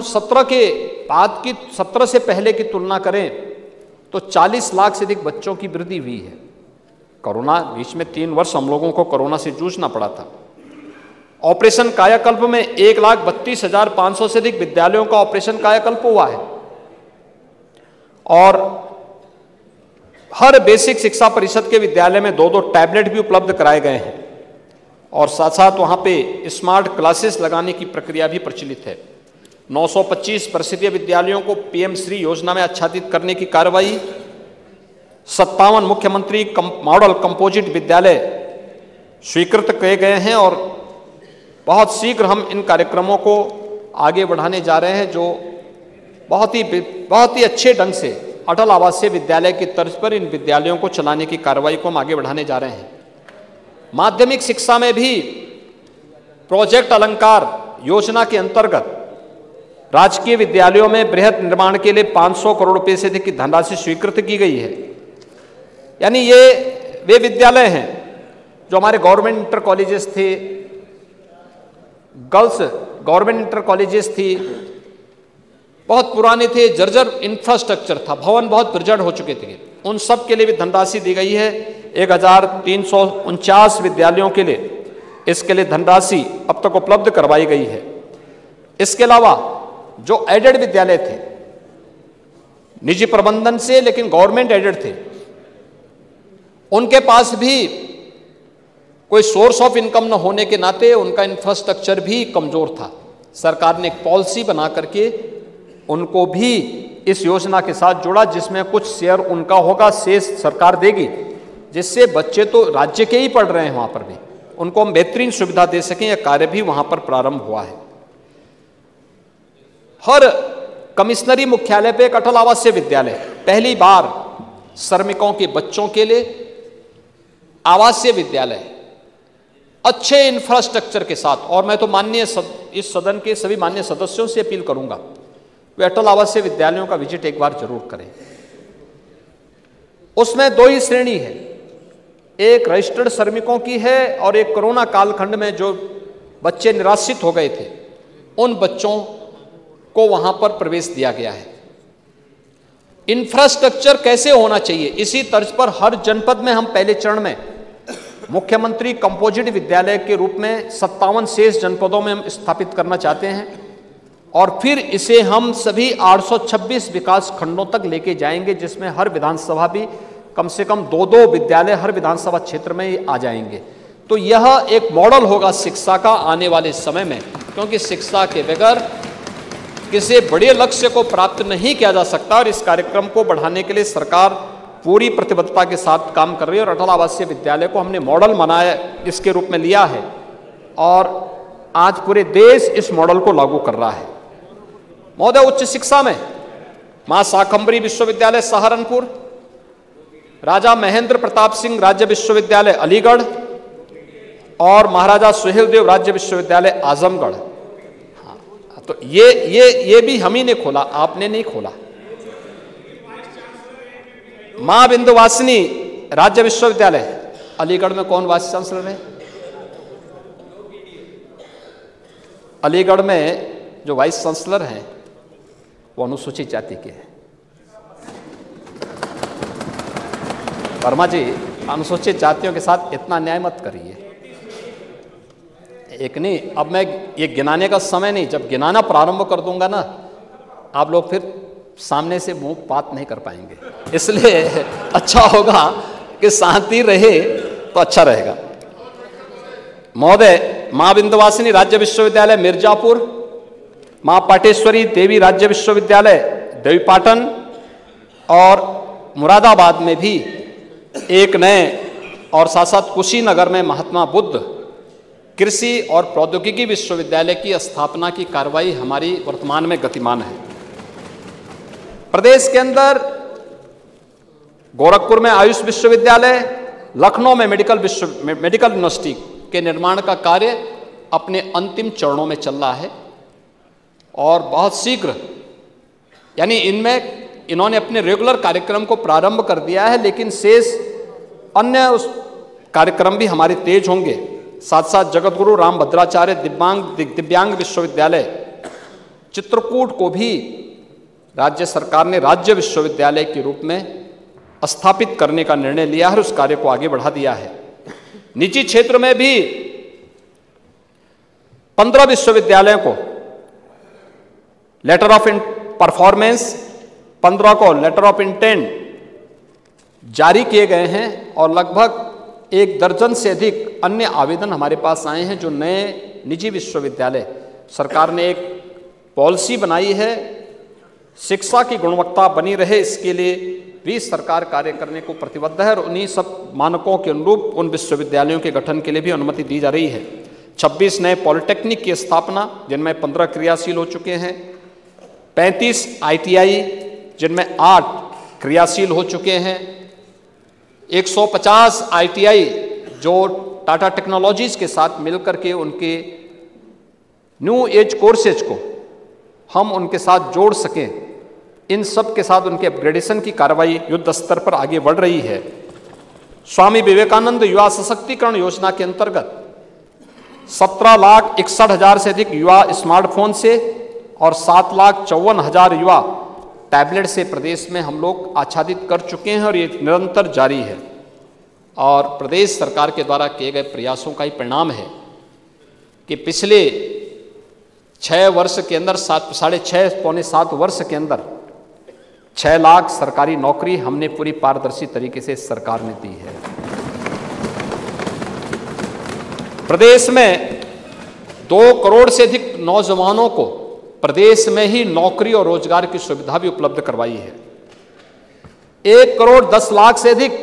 17 से पहले की तुलना करें तो 40 लाख से अधिक बच्चों की वृद्धि हुई है। कोरोना बीच में 3 वर्ष हम लोगों को कोरोना से जूझना पड़ा था। ऑपरेशन कायाकल्प में 1,32,500 से अधिक विद्यालयों का ऑपरेशन कायाकल्प हुआ है और हर बेसिक शिक्षा परिषद के विद्यालय में 2-2 टैबलेट भी उपलब्ध कराए गए हैं और साथ साथ वहाँ पे स्मार्ट क्लासेस लगाने की प्रक्रिया भी प्रचलित है। 925 परिषदीय विद्यालयों को PM श्री योजना में आच्छादित करने की कार्रवाई, 57 मुख्यमंत्री मॉडल कंपोजिट विद्यालय स्वीकृत किए गए हैं और बहुत शीघ्र हम इन कार्यक्रमों को आगे बढ़ाने जा रहे हैं, जो बहुत ही अच्छे ढंग से अटल आवासीय विद्यालय की तर्ज पर इन विद्यालयों को चलाने की कार्रवाई को हम आगे बढ़ाने जा रहे हैं। माध्यमिक शिक्षा में भी प्रोजेक्ट अलंकार योजना के अंतर्गत राजकीय विद्यालयों में बृहद निर्माण के लिए 500 करोड़ रुपए से अधिक की धनराशि स्वीकृत की गई है। यानी ये वे विद्यालय हैं जो हमारे गवर्नमेंट इंटर कॉलेजेस थे, गर्ल्स गवर्नमेंट इंटर कॉलेजेस थी, बहुत पुराने थे, जर्जर इंफ्रास्ट्रक्चर था, भवन बहुत जर्जर हो चुके थे। उन सब के लिए भी धनराशि दी गई है। 1,349 विद्यालयों के लिए इसके लिए धनराशि अब तक उपलब्ध करवाई गई है। इसके अलावा जो एडेड विद्यालय थे, निजी प्रबंधन से लेकिन गवर्नमेंट एडेड थे, उनके पास भी कोई सोर्स ऑफ इनकम न होने के नाते उनका इंफ्रास्ट्रक्चर भी कमजोर था। सरकार ने एक पॉलिसी बना करके उनको भी इस योजना के साथ जोड़ा, जिसमें कुछ शेयर उनका होगा, शेष सरकार देगी, जिससे बच्चे तो राज्य के ही पढ़ रहे हैं, वहां पर भी उनको हम बेहतरीन सुविधा दे सकें। यह कार्य भी वहां पर प्रारंभ हुआ है। हर कमिश्नरी मुख्यालय पे एक अटल आवासीय विद्यालय, पहली बार श्रमिकों के बच्चों के लिए आवासीय विद्यालय अच्छे इंफ्रास्ट्रक्चर के साथ। और मैं तो इस सदन के सभी माननीय सदस्यों से अपील करूंगा वे अटल आवासीय विद्यालयों का विजिट एक बार जरूर करें। उसमें दो ही श्रेणी है, एक रजिस्टर्ड श्रमिकों की है और एक कोरोना कालखंड में जो बच्चे निराश्रित हो गए थे उन बच्चों को वहां पर प्रवेश दिया गया है। इंफ्रास्ट्रक्चर कैसे होना चाहिए, इसी तर्ज पर हर जनपद में हम पहले चरण में मुख्यमंत्री कंपोजिट विद्यालय के रूप में 57 शेष जनपदों में हम स्थापित करना चाहते हैं और फिर इसे हम सभी 826 विकास खंडों तक लेके जाएंगे, जिसमें हर विधानसभा भी कम से कम 2-2 विद्यालय हर विधानसभा क्षेत्र में आ जाएंगे। तो यह एक मॉडल होगा शिक्षा का आने वाले समय में, क्योंकि शिक्षा के बगैर किसी बड़े लक्ष्य को प्राप्त नहीं किया जा सकता और इस कार्यक्रम को बढ़ाने के लिए सरकार पूरी प्रतिबद्धता के साथ काम कर रही है और अटल आवासीय विद्यालय को हमने मॉडल बनाया इसके रूप में लिया है और आज पूरे देश इस मॉडल को लागू कर रहा है। महोदय, उच्च शिक्षा में मां शाकंभरी विश्वविद्यालय सहारनपुर, राजा महेंद्र प्रताप सिंह राज्य विश्वविद्यालय अलीगढ़ और महाराजा सुहेलदेव राज्य विश्वविद्यालय आजमगढ़। हाँ, तो ये भी हम ही ने खोला, आपने नहीं खोला। मां विंध्यवासिनी राज्य विश्वविद्यालय अलीगढ़ में कौन वाइस चांसलर है? अलीगढ़ में जो वाइस चांसलर हैं वो अनुसूचित जाति के हैं। वर्मा जी, अनुसूचित जातियों के साथ इतना अन्याय मत करिए। एक नहीं, अब मैं ये गिनाने का समय नहीं, जब गिनाना प्रारंभ कर दूंगा ना आप लोग फिर सामने से मुंह बात नहीं कर पाएंगे, इसलिए अच्छा होगा कि शांति रहे तो अच्छा रहेगा। महोदय, मां विंध्यवासिनी राज्य विश्वविद्यालय मिर्जापुर, मां पाटेश्वरी देवी राज्य विश्वविद्यालय देवीपाटन और मुरादाबाद में भी एक नए और साथ साथ कुशीनगर में महात्मा बुद्ध कृषि और प्रौद्योगिकी विश्वविद्यालय की स्थापना की कार्रवाई हमारी वर्तमान में गतिमान है। प्रदेश के अंदर गोरखपुर में आयुष विश्वविद्यालय, लखनऊ में मेडिकल यूनिवर्सिटी के निर्माण का कार्य अपने अंतिम चरणों में चल रहा है और बहुत शीघ्र, यानी इनमें इन्होंने अपने रेगुलर कार्यक्रम को प्रारंभ कर दिया है, लेकिन शेष अन्य उस कार्यक्रम भी हमारे तेज होंगे। साथ साथ जगतगुरु रामभद्राचार्य दिव्यांग विश्वविद्यालय चित्रकूट को भी राज्य सरकार ने राज्य विश्वविद्यालय के रूप में स्थापित करने का निर्णय लिया है, उस कार्य को आगे बढ़ा दिया है। निजी क्षेत्र में भी 15 विश्वविद्यालयों को लेटर ऑफ परफॉर्मेंस, 15 को लेटर ऑफ इंटेंट जारी किए गए हैं और लगभग 1 दर्जन से अधिक अन्य आवेदन हमारे पास आए हैं। जो नए निजी विश्वविद्यालय, सरकार ने एक पॉलिसी बनाई है शिक्षा की गुणवत्ता बनी रहे, इसके लिए भी सरकार कार्य करने को प्रतिबद्ध है और उन्हीं सब मानकों के अनुरूप उन विश्वविद्यालयों के गठन के लिए भी अनुमति दी जा रही है। 26 नए पॉलिटेक्निक की स्थापना, जिनमें 15 क्रियाशील हो चुके हैं, 35 ITI जिनमें 8 क्रियाशील हो चुके हैं, 150 ITI जो टाटा टेक्नोलॉजीज के साथ मिलकर के उनके न्यू एज कोर्सेज को हम उनके साथ जोड़ सकें, इन सब के साथ उनके अपग्रेडेशन की कार्रवाई युद्ध स्तर पर आगे बढ़ रही है। स्वामी विवेकानंद युवा सशक्तिकरण योजना के अंतर्गत 17,61,000 से अधिक युवा स्मार्टफोन से और 7,54,000 युवा टैबलेट से प्रदेश में हम लोग आच्छादित कर चुके हैं और ये निरंतर जारी है। और प्रदेश सरकार के द्वारा किए गए प्रयासों का ही परिणाम है कि पिछले 6 वर्ष के अंदर 6.5 पौने 7 वर्ष के अंदर 6 लाख सरकारी नौकरी हमने पूरी पारदर्शी तरीके से सरकार ने दी है। प्रदेश में 2 करोड़ से अधिक नौजवानों को प्रदेश में ही नौकरी और रोजगार की सुविधा भी उपलब्ध करवाई है। 1 करोड़ 10 लाख से अधिक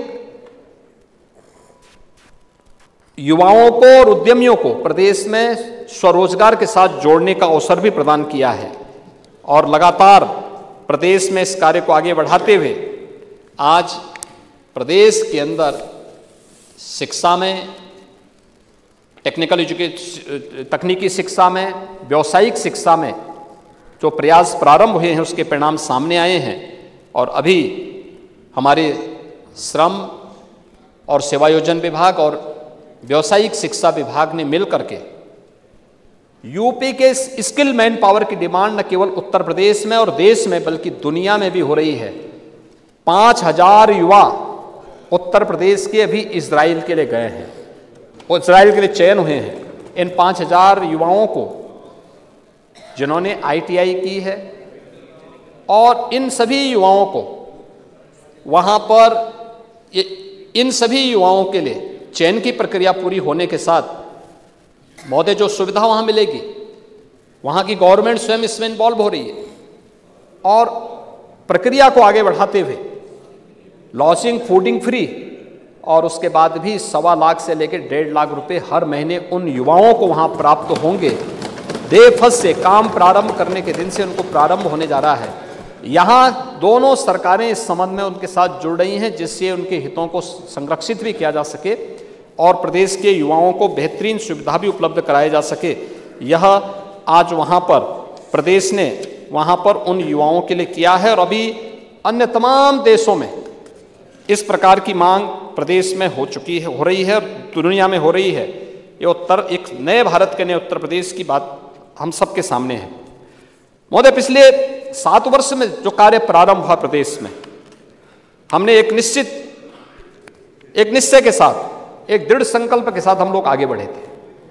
युवाओं को और उद्यमियों को प्रदेश में स्वरोजगार के साथ जोड़ने का अवसर भी प्रदान किया है और लगातार प्रदेश में इस कार्य को आगे बढ़ाते हुए आज प्रदेश के अंदर शिक्षा में, तकनीकी शिक्षा में, व्यावसायिक शिक्षा में जो प्रयास प्रारंभ हुए हैं उसके परिणाम सामने आए हैं और अभी हमारे श्रम और सेवायोजन विभाग और व्यावसायिक शिक्षा विभाग ने मिल करके यूपी के स्किल मैन पावर की डिमांड न केवल उत्तर प्रदेश में और देश में बल्कि दुनिया में भी हो रही है। 5000 युवा उत्तर प्रदेश के अभी इजराइल के लिए गए हैं, वो इजराइल के लिए चयन हुए हैं। इन 5000 युवाओं को जिन्होंने ITI की है और इन सभी युवाओं को वहाँ पर इन सभी युवाओं के लिए चयन की प्रक्रिया पूरी होने के साथ महोदय जो सुविधा वहाँ मिलेगी, वहाँ की गवर्नमेंट स्वयं इसमें इन्वॉल्व हो रही है और प्रक्रिया को आगे बढ़ाते हुए लॉजिंग फूडिंग फ्री और उसके बाद भी 1.25 लाख से लेकर 1.5 लाख रुपए हर महीने उन युवाओं को वहाँ प्राप्त होंगे। देफस से काम प्रारंभ करने के दिन से उनको प्रारंभ होने जा रहा है। यहाँ दोनों सरकारें इस संबंध में उनके साथ जुड़ रही हैं जिससे उनके हितों को संरक्षित भी किया जा सके और प्रदेश के युवाओं को बेहतरीन सुविधा भी उपलब्ध कराया जा सके। यह आज वहाँ पर प्रदेश ने वहाँ पर उन युवाओं के लिए किया है और अभी अन्य तमाम देशों में इस प्रकार की मांग प्रदेश में हो चुकी है, हो रही है और दुनिया में हो रही है। ये एक नए भारत के नए उत्तर प्रदेश की बात हम सबके सामने है। महोदय, पिछले 7 वर्ष में जो कार्य प्रारंभ हुआ प्रदेश में, हमने एक निश्चय के साथ, एक दृढ़ संकल्प के साथ हम लोग आगे बढ़े थे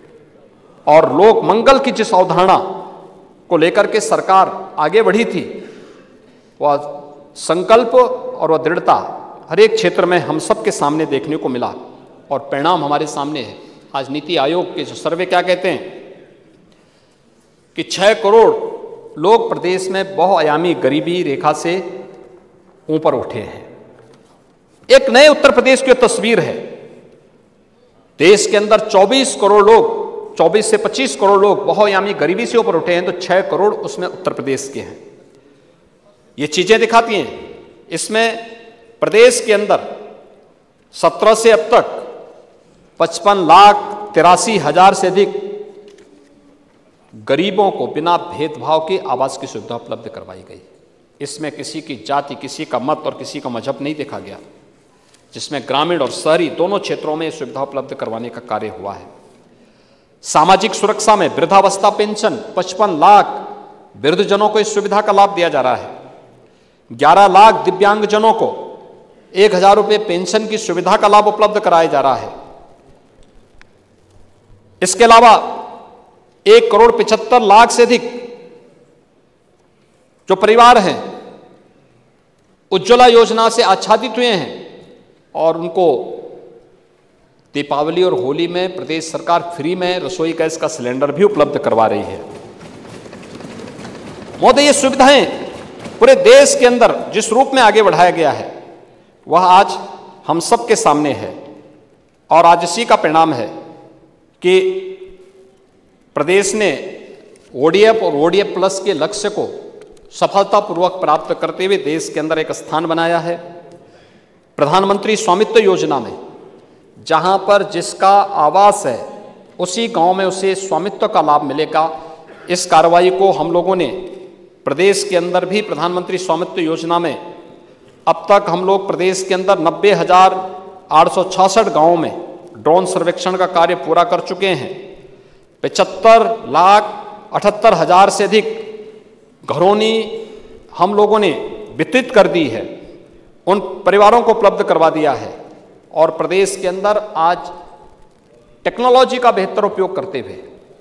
और लोक मंगल की जिस अवधारणा को लेकर के सरकार आगे बढ़ी थी, वह संकल्प और वह दृढ़ता हर एक क्षेत्र में हम सबके सामने देखने को मिला और परिणाम हमारे सामने है। आज नीति आयोग के जो सर्वे क्या कहते हैं कि 6 करोड़ लोग प्रदेश में बहुआयामी गरीबी रेखा से ऊपर उठे हैं। एक नए उत्तर प्रदेश की तस्वीर है। देश के अंदर 24 करोड़ लोग, 24 से 25 करोड़ लोग बहुआयामी गरीबी से ऊपर उठे हैं, तो 6 करोड़ उसमें उत्तर प्रदेश के हैं। ये चीजें दिखाती हैं। इसमें प्रदेश के अंदर 17 से अब तक 55,83,000 से अधिक गरीबों को बिना भेदभाव के आवास की सुविधा उपलब्ध करवाई गई। इसमें किसी की जाति, किसी का मत और किसी का मजहब नहीं देखा गया, जिसमें ग्रामीण और शहरी दोनों क्षेत्रों में सुविधा उपलब्ध करवाने का कार्य हुआ है। सामाजिक सुरक्षा में वृद्धावस्था पेंशन 55 लाख वृद्धजनों को इस सुविधा का लाभ दिया जा रहा है। 11 लाख दिव्यांगजनों को 1,000 रुपये पेंशन की सुविधा का लाभ उपलब्ध कराया जा रहा है। इसके अलावा 1,75,00,000 से अधिक जो परिवार हैं उज्ज्वला योजना से आच्छादित हुए हैं और उनको दीपावली और होली में प्रदेश सरकार फ्री में रसोई गैस का सिलेंडर भी उपलब्ध करवा रही है। महोदय, ये सुविधाएं पूरे देश के अंदर जिस रूप में आगे बढ़ाया गया है वह आज हम सबके सामने है और आज इसी का परिणाम है कि प्रदेश ने ODF और ODF प्लस के लक्ष्य को सफलतापूर्वक प्राप्त करते हुए देश के अंदर एक स्थान बनाया है। प्रधानमंत्री स्वामित्व योजना में जहां पर जिसका आवास है उसी गांव में उसे स्वामित्व का लाभ मिलेगा। इस कार्रवाई को हम लोगों ने प्रदेश के अंदर भी प्रधानमंत्री स्वामित्व योजना में अब तक हम लोग प्रदेश के अंदर 90,866 गांवों में ड्रोन सर्वेक्षण का कार्य पूरा कर चुके हैं। 75,78,000 से अधिक घरौनी हम लोगों ने वितरित कर दी है, उन परिवारों को उपलब्ध करवा दिया है और प्रदेश के अंदर आज टेक्नोलॉजी का बेहतर उपयोग करते हुए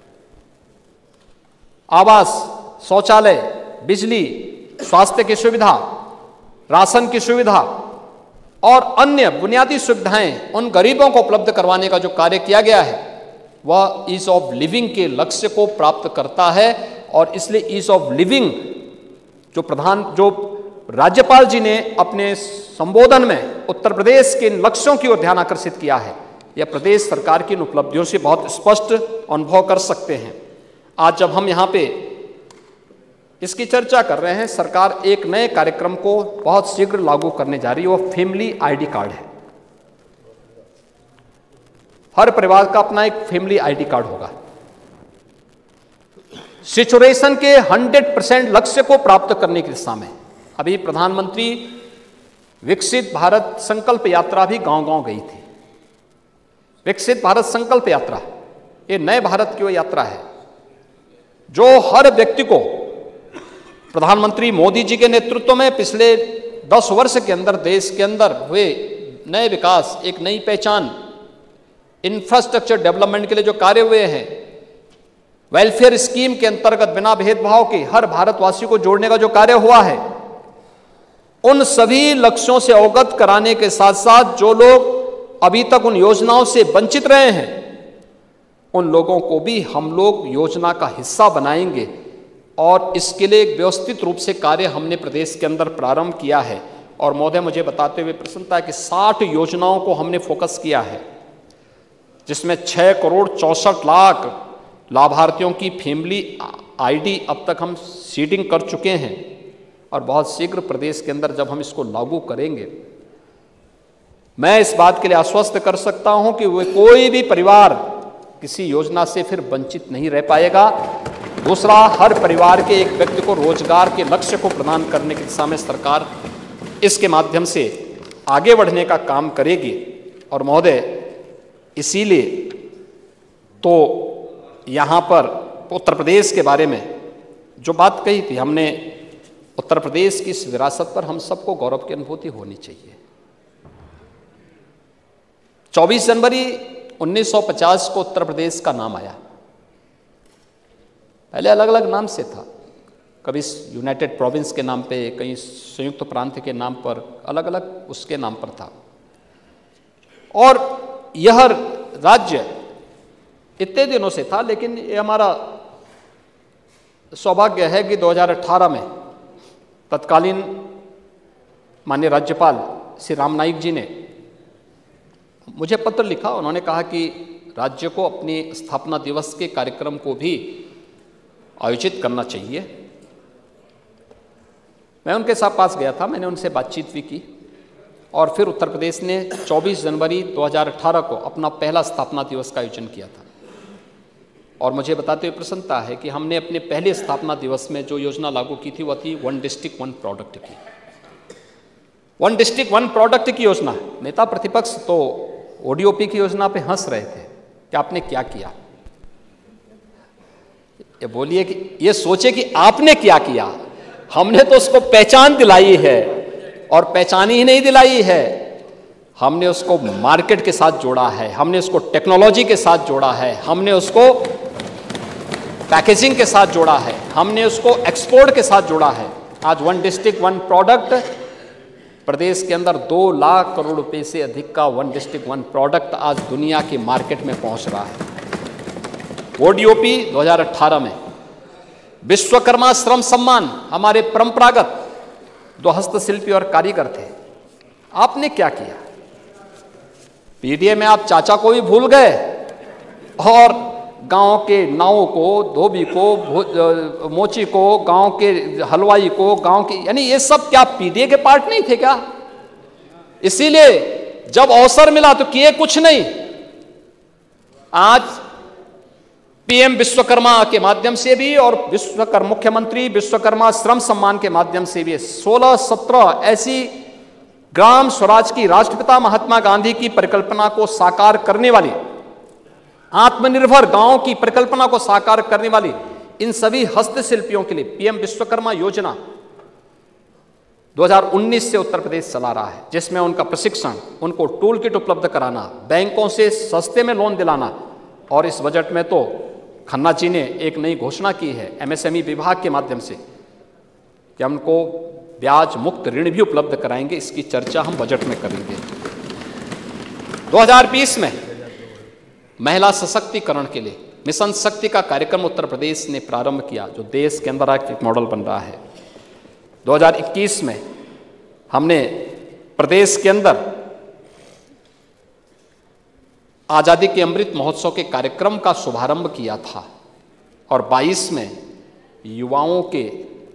आवास, शौचालय, बिजली, स्वास्थ्य की सुविधा, राशन की सुविधा और अन्य बुनियादी सुविधाएं उन गरीबों को उपलब्ध करवाने का जो कार्य किया गया है वह ईज ऑफ लिविंग के लक्ष्य को प्राप्त करता है और इसलिए ईज ऑफ लिविंग जो राज्यपाल जी ने अपने संबोधन में उत्तर प्रदेश के लक्ष्यों की ओर ध्यान आकर्षित किया है, यह प्रदेश सरकार की उपलब्धियों से बहुत स्पष्ट अनुभव कर सकते हैं। आज जब हम यहाँ पे इसकी चर्चा कर रहे हैं, सरकार एक नए कार्यक्रम को बहुत शीघ्र लागू करने जा रही है, वो फैमिली ID कार्ड है। हर परिवार का अपना एक फैमिली ID कार्ड होगा। सिचुएशन के 100% लक्ष्य को प्राप्त करने की दिशा में अभी प्रधानमंत्री विकसित भारत संकल्प यात्रा भी गांव-गांव गई थी। विकसित भारत संकल्प यात्रा ये नए भारत की वो यात्रा है जो हर व्यक्ति को प्रधानमंत्री मोदी जी के नेतृत्व में पिछले 10 वर्ष के अंदर देश के अंदर हुए नए विकास, एक नई पहचान, इंफ्रास्ट्रक्चर डेवलपमेंट के लिए जो कार्य हुए हैं, वेलफेयर स्कीम के अंतर्गत बिना भेदभाव के हर भारतवासी को जोड़ने का जो कार्य हुआ है, उन सभी लक्ष्यों से अवगत कराने के साथ साथ जो लोग अभी तक उन योजनाओं से वंचित रहे हैं, उन लोगों को भी हम लोग योजना का हिस्सा बनाएंगे और इसके लिए एक व्यवस्थित रूप से कार्य हमने प्रदेश के अंदर प्रारंभ किया है। और महोदय, मुझे बताते हुए प्रसन्नता है कि 60 योजनाओं को हमने फोकस किया है, जिसमें 6 करोड़ 64 लाख लाभार्थियों की फैमिली आईडी अब तक हम सीडिंग कर चुके हैं और बहुत शीघ्र प्रदेश के अंदर जब हम इसको लागू करेंगे, मैं इस बात के लिए आश्वस्त कर सकता हूं कि वे कोई भी परिवार किसी योजना से फिर वंचित नहीं रह पाएगा। दूसरा, हर परिवार के एक व्यक्ति को रोजगार के लक्ष्य को प्रदान करने की दिशा में सरकार इसके माध्यम से आगे बढ़ने का काम करेगी। और महोदय, इसीलिए तो यहाँ पर उत्तर प्रदेश के बारे में जो बात कही थी हमने, उत्तर प्रदेश की इस विरासत पर हम सबको गौरव की अनुभूति होनी चाहिए। 24 जनवरी 1950 को उत्तर प्रदेश का नाम आया। पहले अलग अलग नाम से था, कभी यूनाइटेड प्रोविंस के नाम पे, कहीं संयुक्त प्रांत के नाम पर, अलग अलग उसके नाम पर था। और यह राज्य इतने दिनों से था, लेकिन ये हमारा सौभाग्य है कि 2018 में तत्कालीन माननीय राज्यपाल श्री राम नाईक जी ने मुझे पत्र लिखा। उन्होंने कहा कि राज्य को अपनी स्थापना दिवस के कार्यक्रम को भी आयोजित करना चाहिए। मैं उनके साथ पास गया था, मैंने उनसे बातचीत भी की और फिर उत्तर प्रदेश ने 24 जनवरी 2018 को अपना पहला स्थापना दिवस का आयोजन किया था। और मुझे बताते हुए प्रसन्नता है कि हमने अपने पहले स्थापना दिवस में जो योजना लागू की थी वह थी 1 डिस्ट्रिक्ट 1 प्रोडक्ट की। 1 डिस्ट्रिक्ट 1 प्रोडक्ट की योजना। नेता प्रतिपक्ष तो ओडीओपी की योजना पे हंस रहे थे कि आपने क्या किया। ये बोलिए कि ये सोचे कि आपने क्या किया। हमने तो उसको पहचान दिलाई है, और पहचान ही नहीं दिलाई है, हमने उसको मार्केट के साथ जोड़ा है, हमने उसको टेक्नोलॉजी के साथ जोड़ा है, हमने उसको पैकेजिंग के साथ जोड़ा है, हमने उसको एक्सपोर्ट के साथ जोड़ा है। आज 1 डिस्ट्रिक्ट 1 प्रोडक्ट प्रदेश के अंदर 2 लाख करोड़ रुपए से अधिक का 1 डिस्ट्रिक्ट 1 प्रोडक्ट आज दुनिया के मार्केट में पहुंच रहा है। ओडीओपी 2018 में विश्वकर्मा श्रम सम्मान, हमारे परंपरागत जो हस्तशिल्पी और कारीगर थे, आपने क्या किया। पीडीए में आप चाचा को भी भूल गए और गांव के नाव को, धोबी को, मोची को, गांव के हलवाई को, गांव के, यानी ये सब क्या पीडीए के पार्ट नहीं थे क्या। इसीलिए जब अवसर मिला तो किए कुछ नहीं। आज पीएम विश्वकर्मा के माध्यम से भी और मुख्यमंत्री विश्वकर्मा श्रम सम्मान के माध्यम से भी 16-17 ऐसी ग्राम स्वराज की राष्ट्रपिता महात्मा गांधी की परिकल्पना को साकार करने वाली, आत्मनिर्भर गांव की परिकल्पना को साकार करने वाली इन सभी हस्तशिल्पियों के लिए पीएम विश्वकर्मा योजना 2019 से उत्तर प्रदेश चला रहा है, जिसमें उनका प्रशिक्षण, उनको टूल किट उपलब्ध कराना, बैंकों से सस्ते में लोन दिलाना। और इस बजट में तो खन्ना जी ने एक नई घोषणा की है एमएसएमई विभाग के माध्यम से कि हमको ब्याज मुक्त ऋण भी उपलब्ध कराएंगे। इसकी चर्चा हम बजट में करेंगे। 2020 में महिला सशक्तिकरण के लिए मिशन शक्ति का कार्यक्रम उत्तर प्रदेश ने प्रारंभ किया, जो देश के अंदर एक मॉडल बन रहा है। 2021 में हमने प्रदेश के अंदर आज़ादी के अमृत महोत्सव के कार्यक्रम का शुभारंभ किया था और 22 में युवाओं के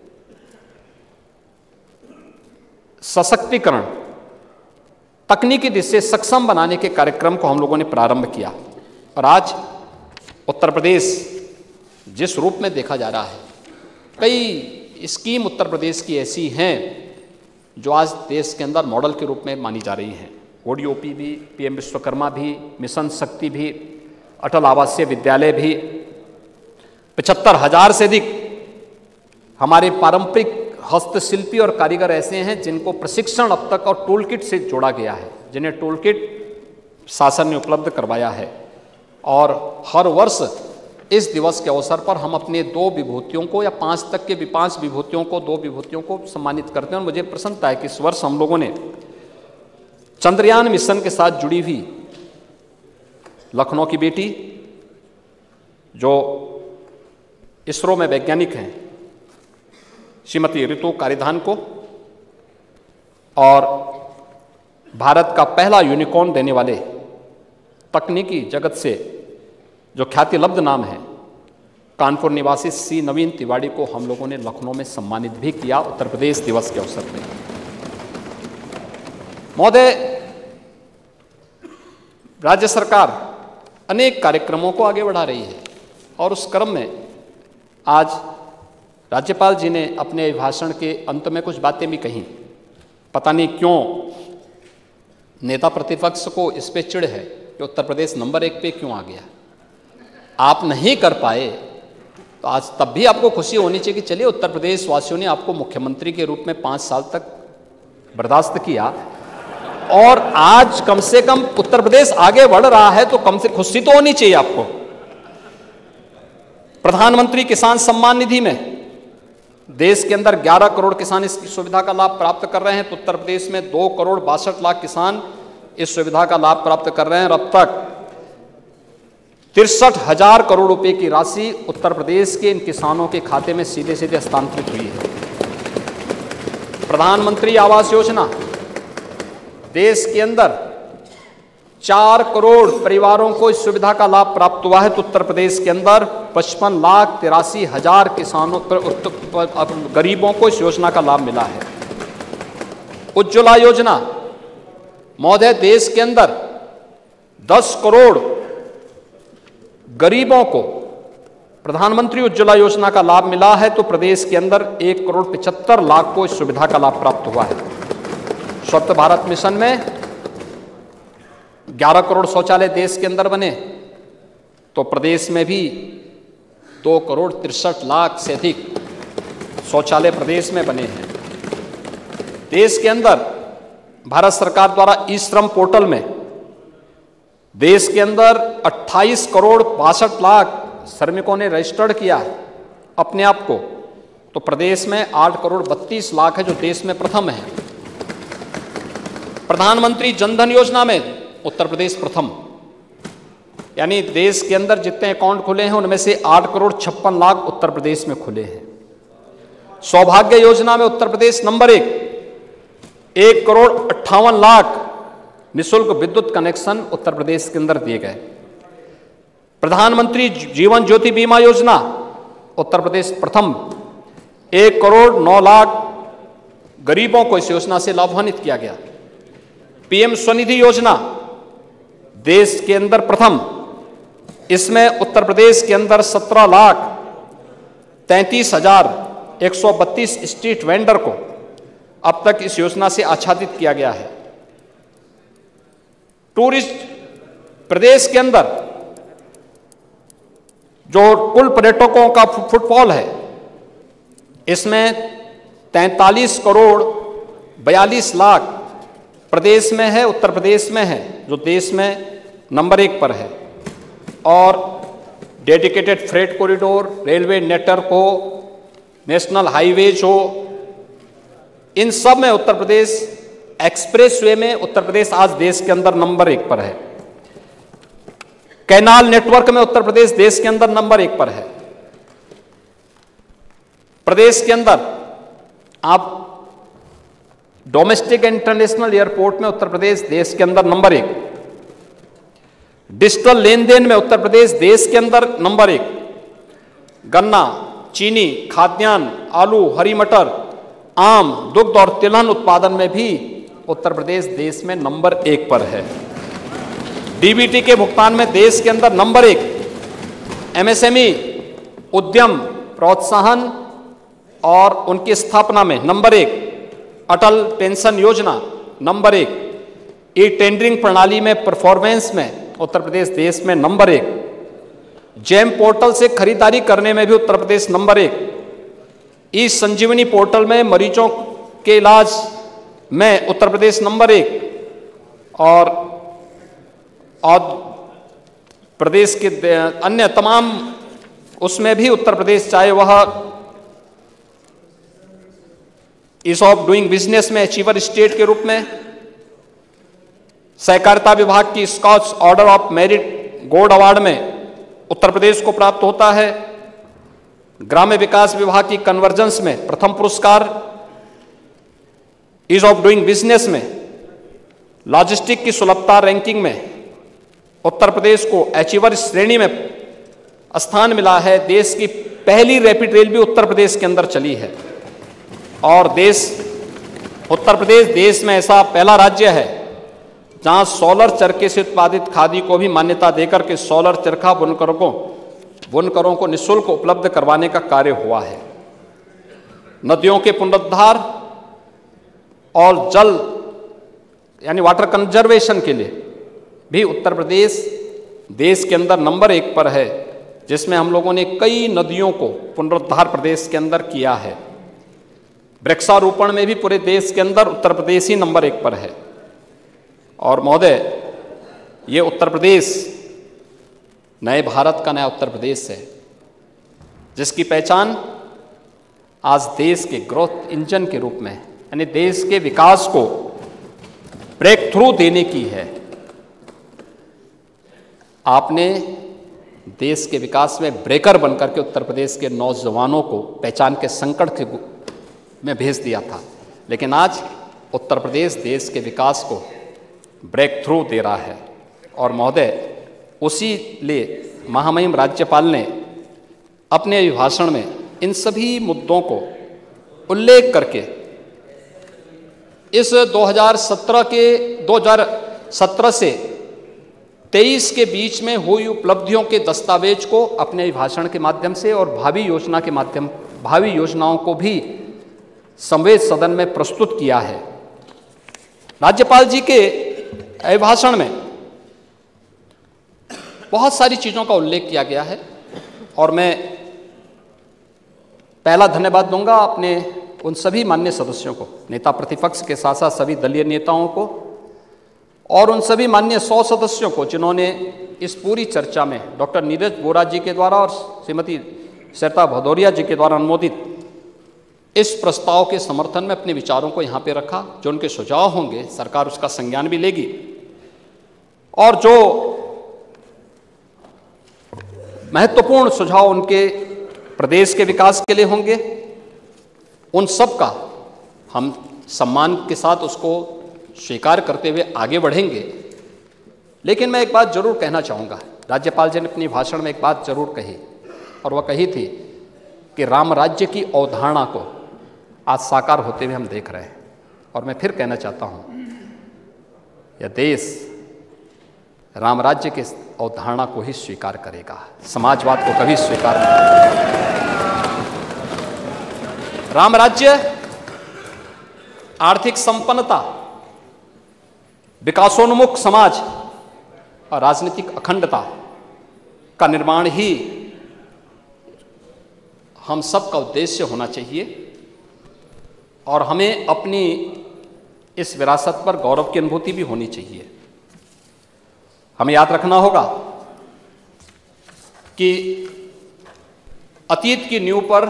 सशक्तिकरण, तकनीकी दृष्टि से सक्षम बनाने के कार्यक्रम को हम लोगों ने प्रारंभ किया। और आज उत्तर प्रदेश जिस रूप में देखा जा रहा है, कई स्कीम उत्तर प्रदेश की ऐसी हैं जो आज देश के अंदर मॉडल के रूप में मानी जा रही हैं। ODOP भी, PM विश्वकर्मा भी, मिशन शक्ति भी, अटल आवासीय विद्यालय भी, 75,000 से अधिक हमारे पारंपरिक हस्तशिल्पी और कारीगर ऐसे हैं जिनको प्रशिक्षण अब तक और टूल किट से जोड़ा गया है, जिन्हें टूल किट शासन ने उपलब्ध करवाया है। और हर वर्ष इस दिवस के अवसर पर हम अपने 2 विभूतियों को या 5 तक के 5 विभूतियों को 2 विभूतियों को सम्मानित करते हैं। और मुझे प्रसन्नता है कि इस वर्ष हम लोगों ने चंद्रयान मिशन के साथ जुड़ी हुई लखनऊ की बेटी जो इसरो में वैज्ञानिक हैं, श्रीमती ऋतु कारिधान को, और भारत का पहला यूनिकॉर्न देने वाले तकनीकी जगत से जो ख्याति लब्ध नाम है कानपुर निवासी C नवीन तिवारी को हम लोगों ने लखनऊ में सम्मानित भी किया उत्तर प्रदेश दिवस के अवसर पर। महोदय, राज्य सरकार अनेक कार्यक्रमों को आगे बढ़ा रही है और उस क्रम में आज राज्यपाल जी ने अपने भाषण के अंत में कुछ बातें भी कही। पता नहीं क्यों नेता प्रतिपक्ष को इस पे चिढ़ है कि उत्तर प्रदेश नंबर 1 पे क्यों आ गया। आप नहीं कर पाए तो आज तब भी आपको खुशी होनी चाहिए कि चलिए उत्तर प्रदेश वासियों ने आपको मुख्यमंत्री के रूप में 5 साल तक बर्दाश्त किया और आज कम से कम उत्तर प्रदेश आगे बढ़ रहा है, तो कम से खुशी तो होनी चाहिए आपको। प्रधानमंत्री किसान सम्मान निधि में देश के अंदर 11 करोड़ किसान इस सुविधा का लाभ प्राप्त कर रहे हैं, तो उत्तर प्रदेश में 2 करोड़ 62 लाख किसान इस सुविधा का लाभ प्राप्त कर रहे हैं। और अब तक 63,000 करोड़ रुपए की राशि उत्तर प्रदेश के इन किसानों के खाते में सीधे सीधे हस्तांतरित हुई है। प्रधानमंत्री आवास योजना, देश के अंदर 4 करोड़ परिवारों को इस सुविधा का लाभ प्राप्त हुआ है, तो उत्तर प्रदेश के अंदर 55,83,000 किसानों गरीबों को इस योजना का लाभ मिला है। उज्ज्वला योजना, महोदय देश के अंदर 10 करोड़ गरीबों को प्रधानमंत्री उज्ज्वला योजना का लाभ मिला है, तो प्रदेश के अंदर 1 करोड़ 75 लाख को इस सुविधा का लाभ प्राप्त हुआ है। स्वच्छ भारत मिशन में 11 करोड़ शौचालय देश के अंदर बने, तो प्रदेश में भी 2 करोड़ 63 लाख से अधिक शौचालय प्रदेश में बने हैं। देश के अंदर भारत सरकार द्वारा ई-श्रम पोर्टल में देश के अंदर 28 करोड़ 62 लाख श्रमिकों ने रजिस्टर्ड किया अपने आप को, तो प्रदेश में 8 करोड़ 32 लाख है जो देश में प्रथम है। प्रधानमंत्री जनधन योजना में उत्तर प्रदेश प्रथम, यानी देश के अंदर जितने अकाउंट खुले हैं उनमें से 8 करोड़ 56 लाख उत्तर प्रदेश में खुले हैं। सौभाग्य योजना में उत्तर प्रदेश नंबर 1 करोड़ 58 लाख निःशुल्क विद्युत कनेक्शन उत्तर प्रदेश के अंदर दिए गए। प्रधानमंत्री जीवन ज्योति बीमा योजना उत्तर प्रदेश प्रथम, 1 करोड़ 9 लाख गरीबों को इस योजना से लाभान्वित किया गया। PM स्वनिधि योजना देश के अंदर प्रथम, इसमें उत्तर प्रदेश के अंदर 17,33,132 स्ट्रीट वेंडर को अब तक इस योजना से आच्छादित किया गया है। टूरिस्ट, प्रदेश के अंदर जो कुल पर्यटकों का फुटफॉल है इसमें 43 करोड़ 42 लाख प्रदेश में है, उत्तर प्रदेश में है, जो देश में नंबर 1 पर है। और dedicated freight corridor, railway network हो, नेशनल हाईवेज हो, इन सब में उत्तर प्रदेश, एक्सप्रेसवे में उत्तर प्रदेश आज देश के अंदर नंबर 1 पर है। कैनाल नेटवर्क में उत्तर प्रदेश देश के अंदर नंबर 1 पर है। प्रदेश के अंदर आप डोमेस्टिक इंटरनेशनल एयरपोर्ट में उत्तर प्रदेश देश के अंदर नंबर 1। डिजिटल लेन देन में उत्तर प्रदेश देश के अंदर नंबर 1। गन्ना, चीनी, खाद्यान्न, आलू, हरी मटर, आम, दुग्ध और तिलहन उत्पादन में भी उत्तर प्रदेश देश में नंबर 1 पर है। DBT के भुगतान में देश के अंदर नंबर 1। MSME उद्यम प्रोत्साहन और उनकी स्थापना में number 1, Atal pension Yojana number 1, e tendering प्रणाली में परफॉर्मेंस में उत्तर प्रदेश देश में नंबर 1, जेम पोर्टल से खरीदारी करने में भी उत्तर प्रदेश नंबर 1, ई संजीवनी पोर्टल में मरीजों के इलाज में उत्तर प्रदेश नंबर 1, और प्रदेश के अन्य तमाम उसमें भी उत्तर प्रदेश, चाहे वह ईज ऑफ डूइंग बिजनेस में अचीवर स्टेट के रूप में, सहकारिता विभाग की Skoch order of merit gold award में उत्तर प्रदेश को प्राप्त होता है, ग्राम्य विकास विभाग की कन्वर्जेंस में प्रथम पुरस्कार, ईज ऑफ डूइंग बिजनेस में लॉजिस्टिक की सुलभता रैंकिंग में उत्तर प्रदेश को अचीवर श्रेणी में स्थान मिला है। देश की पहली रैपिड रेल भी उत्तर प्रदेश के अंदर चली है, और उत्तर प्रदेश देश में ऐसा पहला राज्य है जहां सोलर चरखे से उत्पादित खादी को भी मान्यता देकर के सोलर चरखा बुनकरों को निःशुल्क उपलब्ध करवाने का कार्य हुआ है। नदियों के पुनरुद्धार और जल यानी वाटर कंजर्वेशन के लिए भी उत्तर प्रदेश देश के अंदर नंबर 1 पर है, जिसमें हम लोगों ने कई नदियों को पुनरुद्धार प्रदेश के अंदर किया है। वृक्षारोपण में भी पूरे देश के अंदर उत्तर प्रदेश ही नंबर 1 पर है। और महोदय, ये उत्तर प्रदेश नए भारत का नया उत्तर प्रदेश है, जिसकी पहचान आज देश के ग्रोथ इंजन के रूप में, यानी देश के विकास को ब्रेक थ्रू देने की है। आपने देश के विकास में ब्रेकर बनकर के उत्तर प्रदेश के नौजवानों को पहचान के संकट में भेज दिया था, लेकिन आज उत्तर प्रदेश देश के विकास को ब्रेक थ्रू दे रहा है। और महोदय, उसी लिए महामहिम राज्यपाल ने अपने अभिभाषण में इन सभी मुद्दों को उल्लेख करके इस 2017 से 23 के बीच में हुई उपलब्धियों के दस्तावेज को अपने अभिभाषण के माध्यम से और भावी योजनाओं को भी संवेद सदन में प्रस्तुत किया है। राज्यपाल जी के अभिभाषण में बहुत सारी चीजों का उल्लेख किया गया है, और मैं पहला धन्यवाद दूंगा अपने उन सभी माननीय सदस्यों को, नेता प्रतिपक्ष के साथ साथ सभी दलीय नेताओं को, और उन सभी माननीय 100 सदस्यों को जिन्होंने इस पूरी चर्चा में डॉक्टर नीरज वोरा जी के द्वारा और श्रीमती सरिता भदौरिया जी के द्वारा अनुमोदित इस प्रस्ताव के समर्थन में अपने विचारों को यहाँ पे रखा। जो उनके सुझाव होंगे सरकार उसका संज्ञान भी लेगी, और जो महत्वपूर्ण सुझाव उनके प्रदेश के विकास के लिए होंगे, उन सब का हम सम्मान के साथ उसको स्वीकार करते हुए आगे बढ़ेंगे। लेकिन मैं एक बात जरूर कहना चाहूँगा, राज्यपाल जी ने अपने भाषण में एक बात जरूर कही, और वह कही थी कि राम राज्य की अवधारणा को आज साकार होते हुए हम देख रहे हैं। और मैं फिर कहना चाहता हूँ, यह देश राम राज्य के अवधारणा को ही स्वीकार करेगा, समाजवाद को कभी स्वीकार नहीं करेगा। राम राज्य आर्थिक संपन्नता, विकासोन्मुख समाज और राजनीतिक अखंडता का निर्माण ही हम सब का उद्देश्य होना चाहिए, और हमें अपनी इस विरासत पर गौरव की अनुभूति भी होनी चाहिए। हमें याद रखना होगा कि अतीत की नींव पर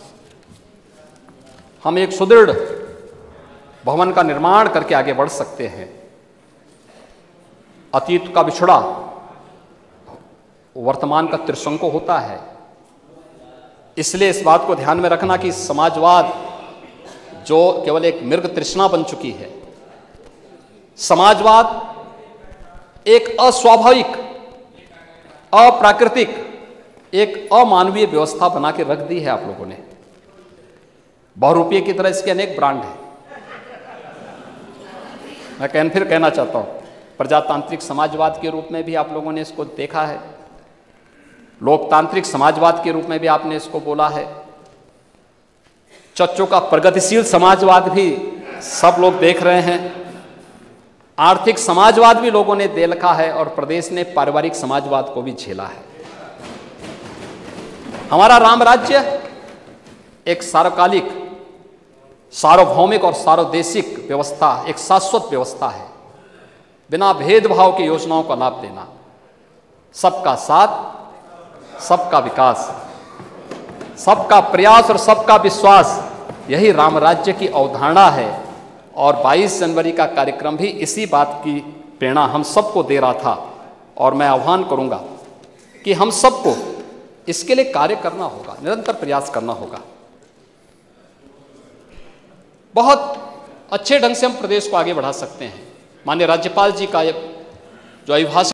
हम एक सुदृढ़ भवन का निर्माण करके आगे बढ़ सकते हैं। अतीत का बिछड़ा वर्तमान का त्रिशंकु होता है। इसलिए इस बात को ध्यान में रखना कि समाजवाद जो केवल एक मृग तृष्णा बन चुकी है, समाजवाद एक अस्वाभाविक, अप्राकृतिक, एक अमानवीय व्यवस्था बना के रख दी है आप लोगों ने। बहुरूपीय की तरह इसके अनेक ब्रांड हैं। मैं फिर कहना चाहता हूं, प्रजातांत्रिक समाजवाद के रूप में भी आप लोगों ने इसको देखा है। लोकतांत्रिक समाजवाद के रूप में भी आपने इसको बोला है। चर्चों का प्रगतिशील समाजवाद भी सब लोग देख रहे हैं। आर्थिक समाजवाद भी लोगों ने देखा है और प्रदेश ने पारिवारिक समाजवाद को भी झेला है। हमारा राम राज्य एक सार्वकालिक, सार्वभौमिक और सार्वदेशिक व्यवस्था, एक शाश्वत व्यवस्था है। बिना भेदभाव की योजनाओं का लाभ देना, सबका साथ, सबका विकास, सबका प्रयास और सबका विश्वास, यही राम राज्य की अवधारणा है। और 22 जनवरी का कार्यक्रम भी इसी बात की प्रेरणा हम सबको दे रहा था। और मैं आह्वान करूंगा कि हम सबको इसके लिए कार्य करना होगा, निरंतर प्रयास करना होगा। बहुत अच्छे ढंग से हम प्रदेश को आगे बढ़ा सकते हैं। माननीय राज्यपाल जी का जो अभिभाषण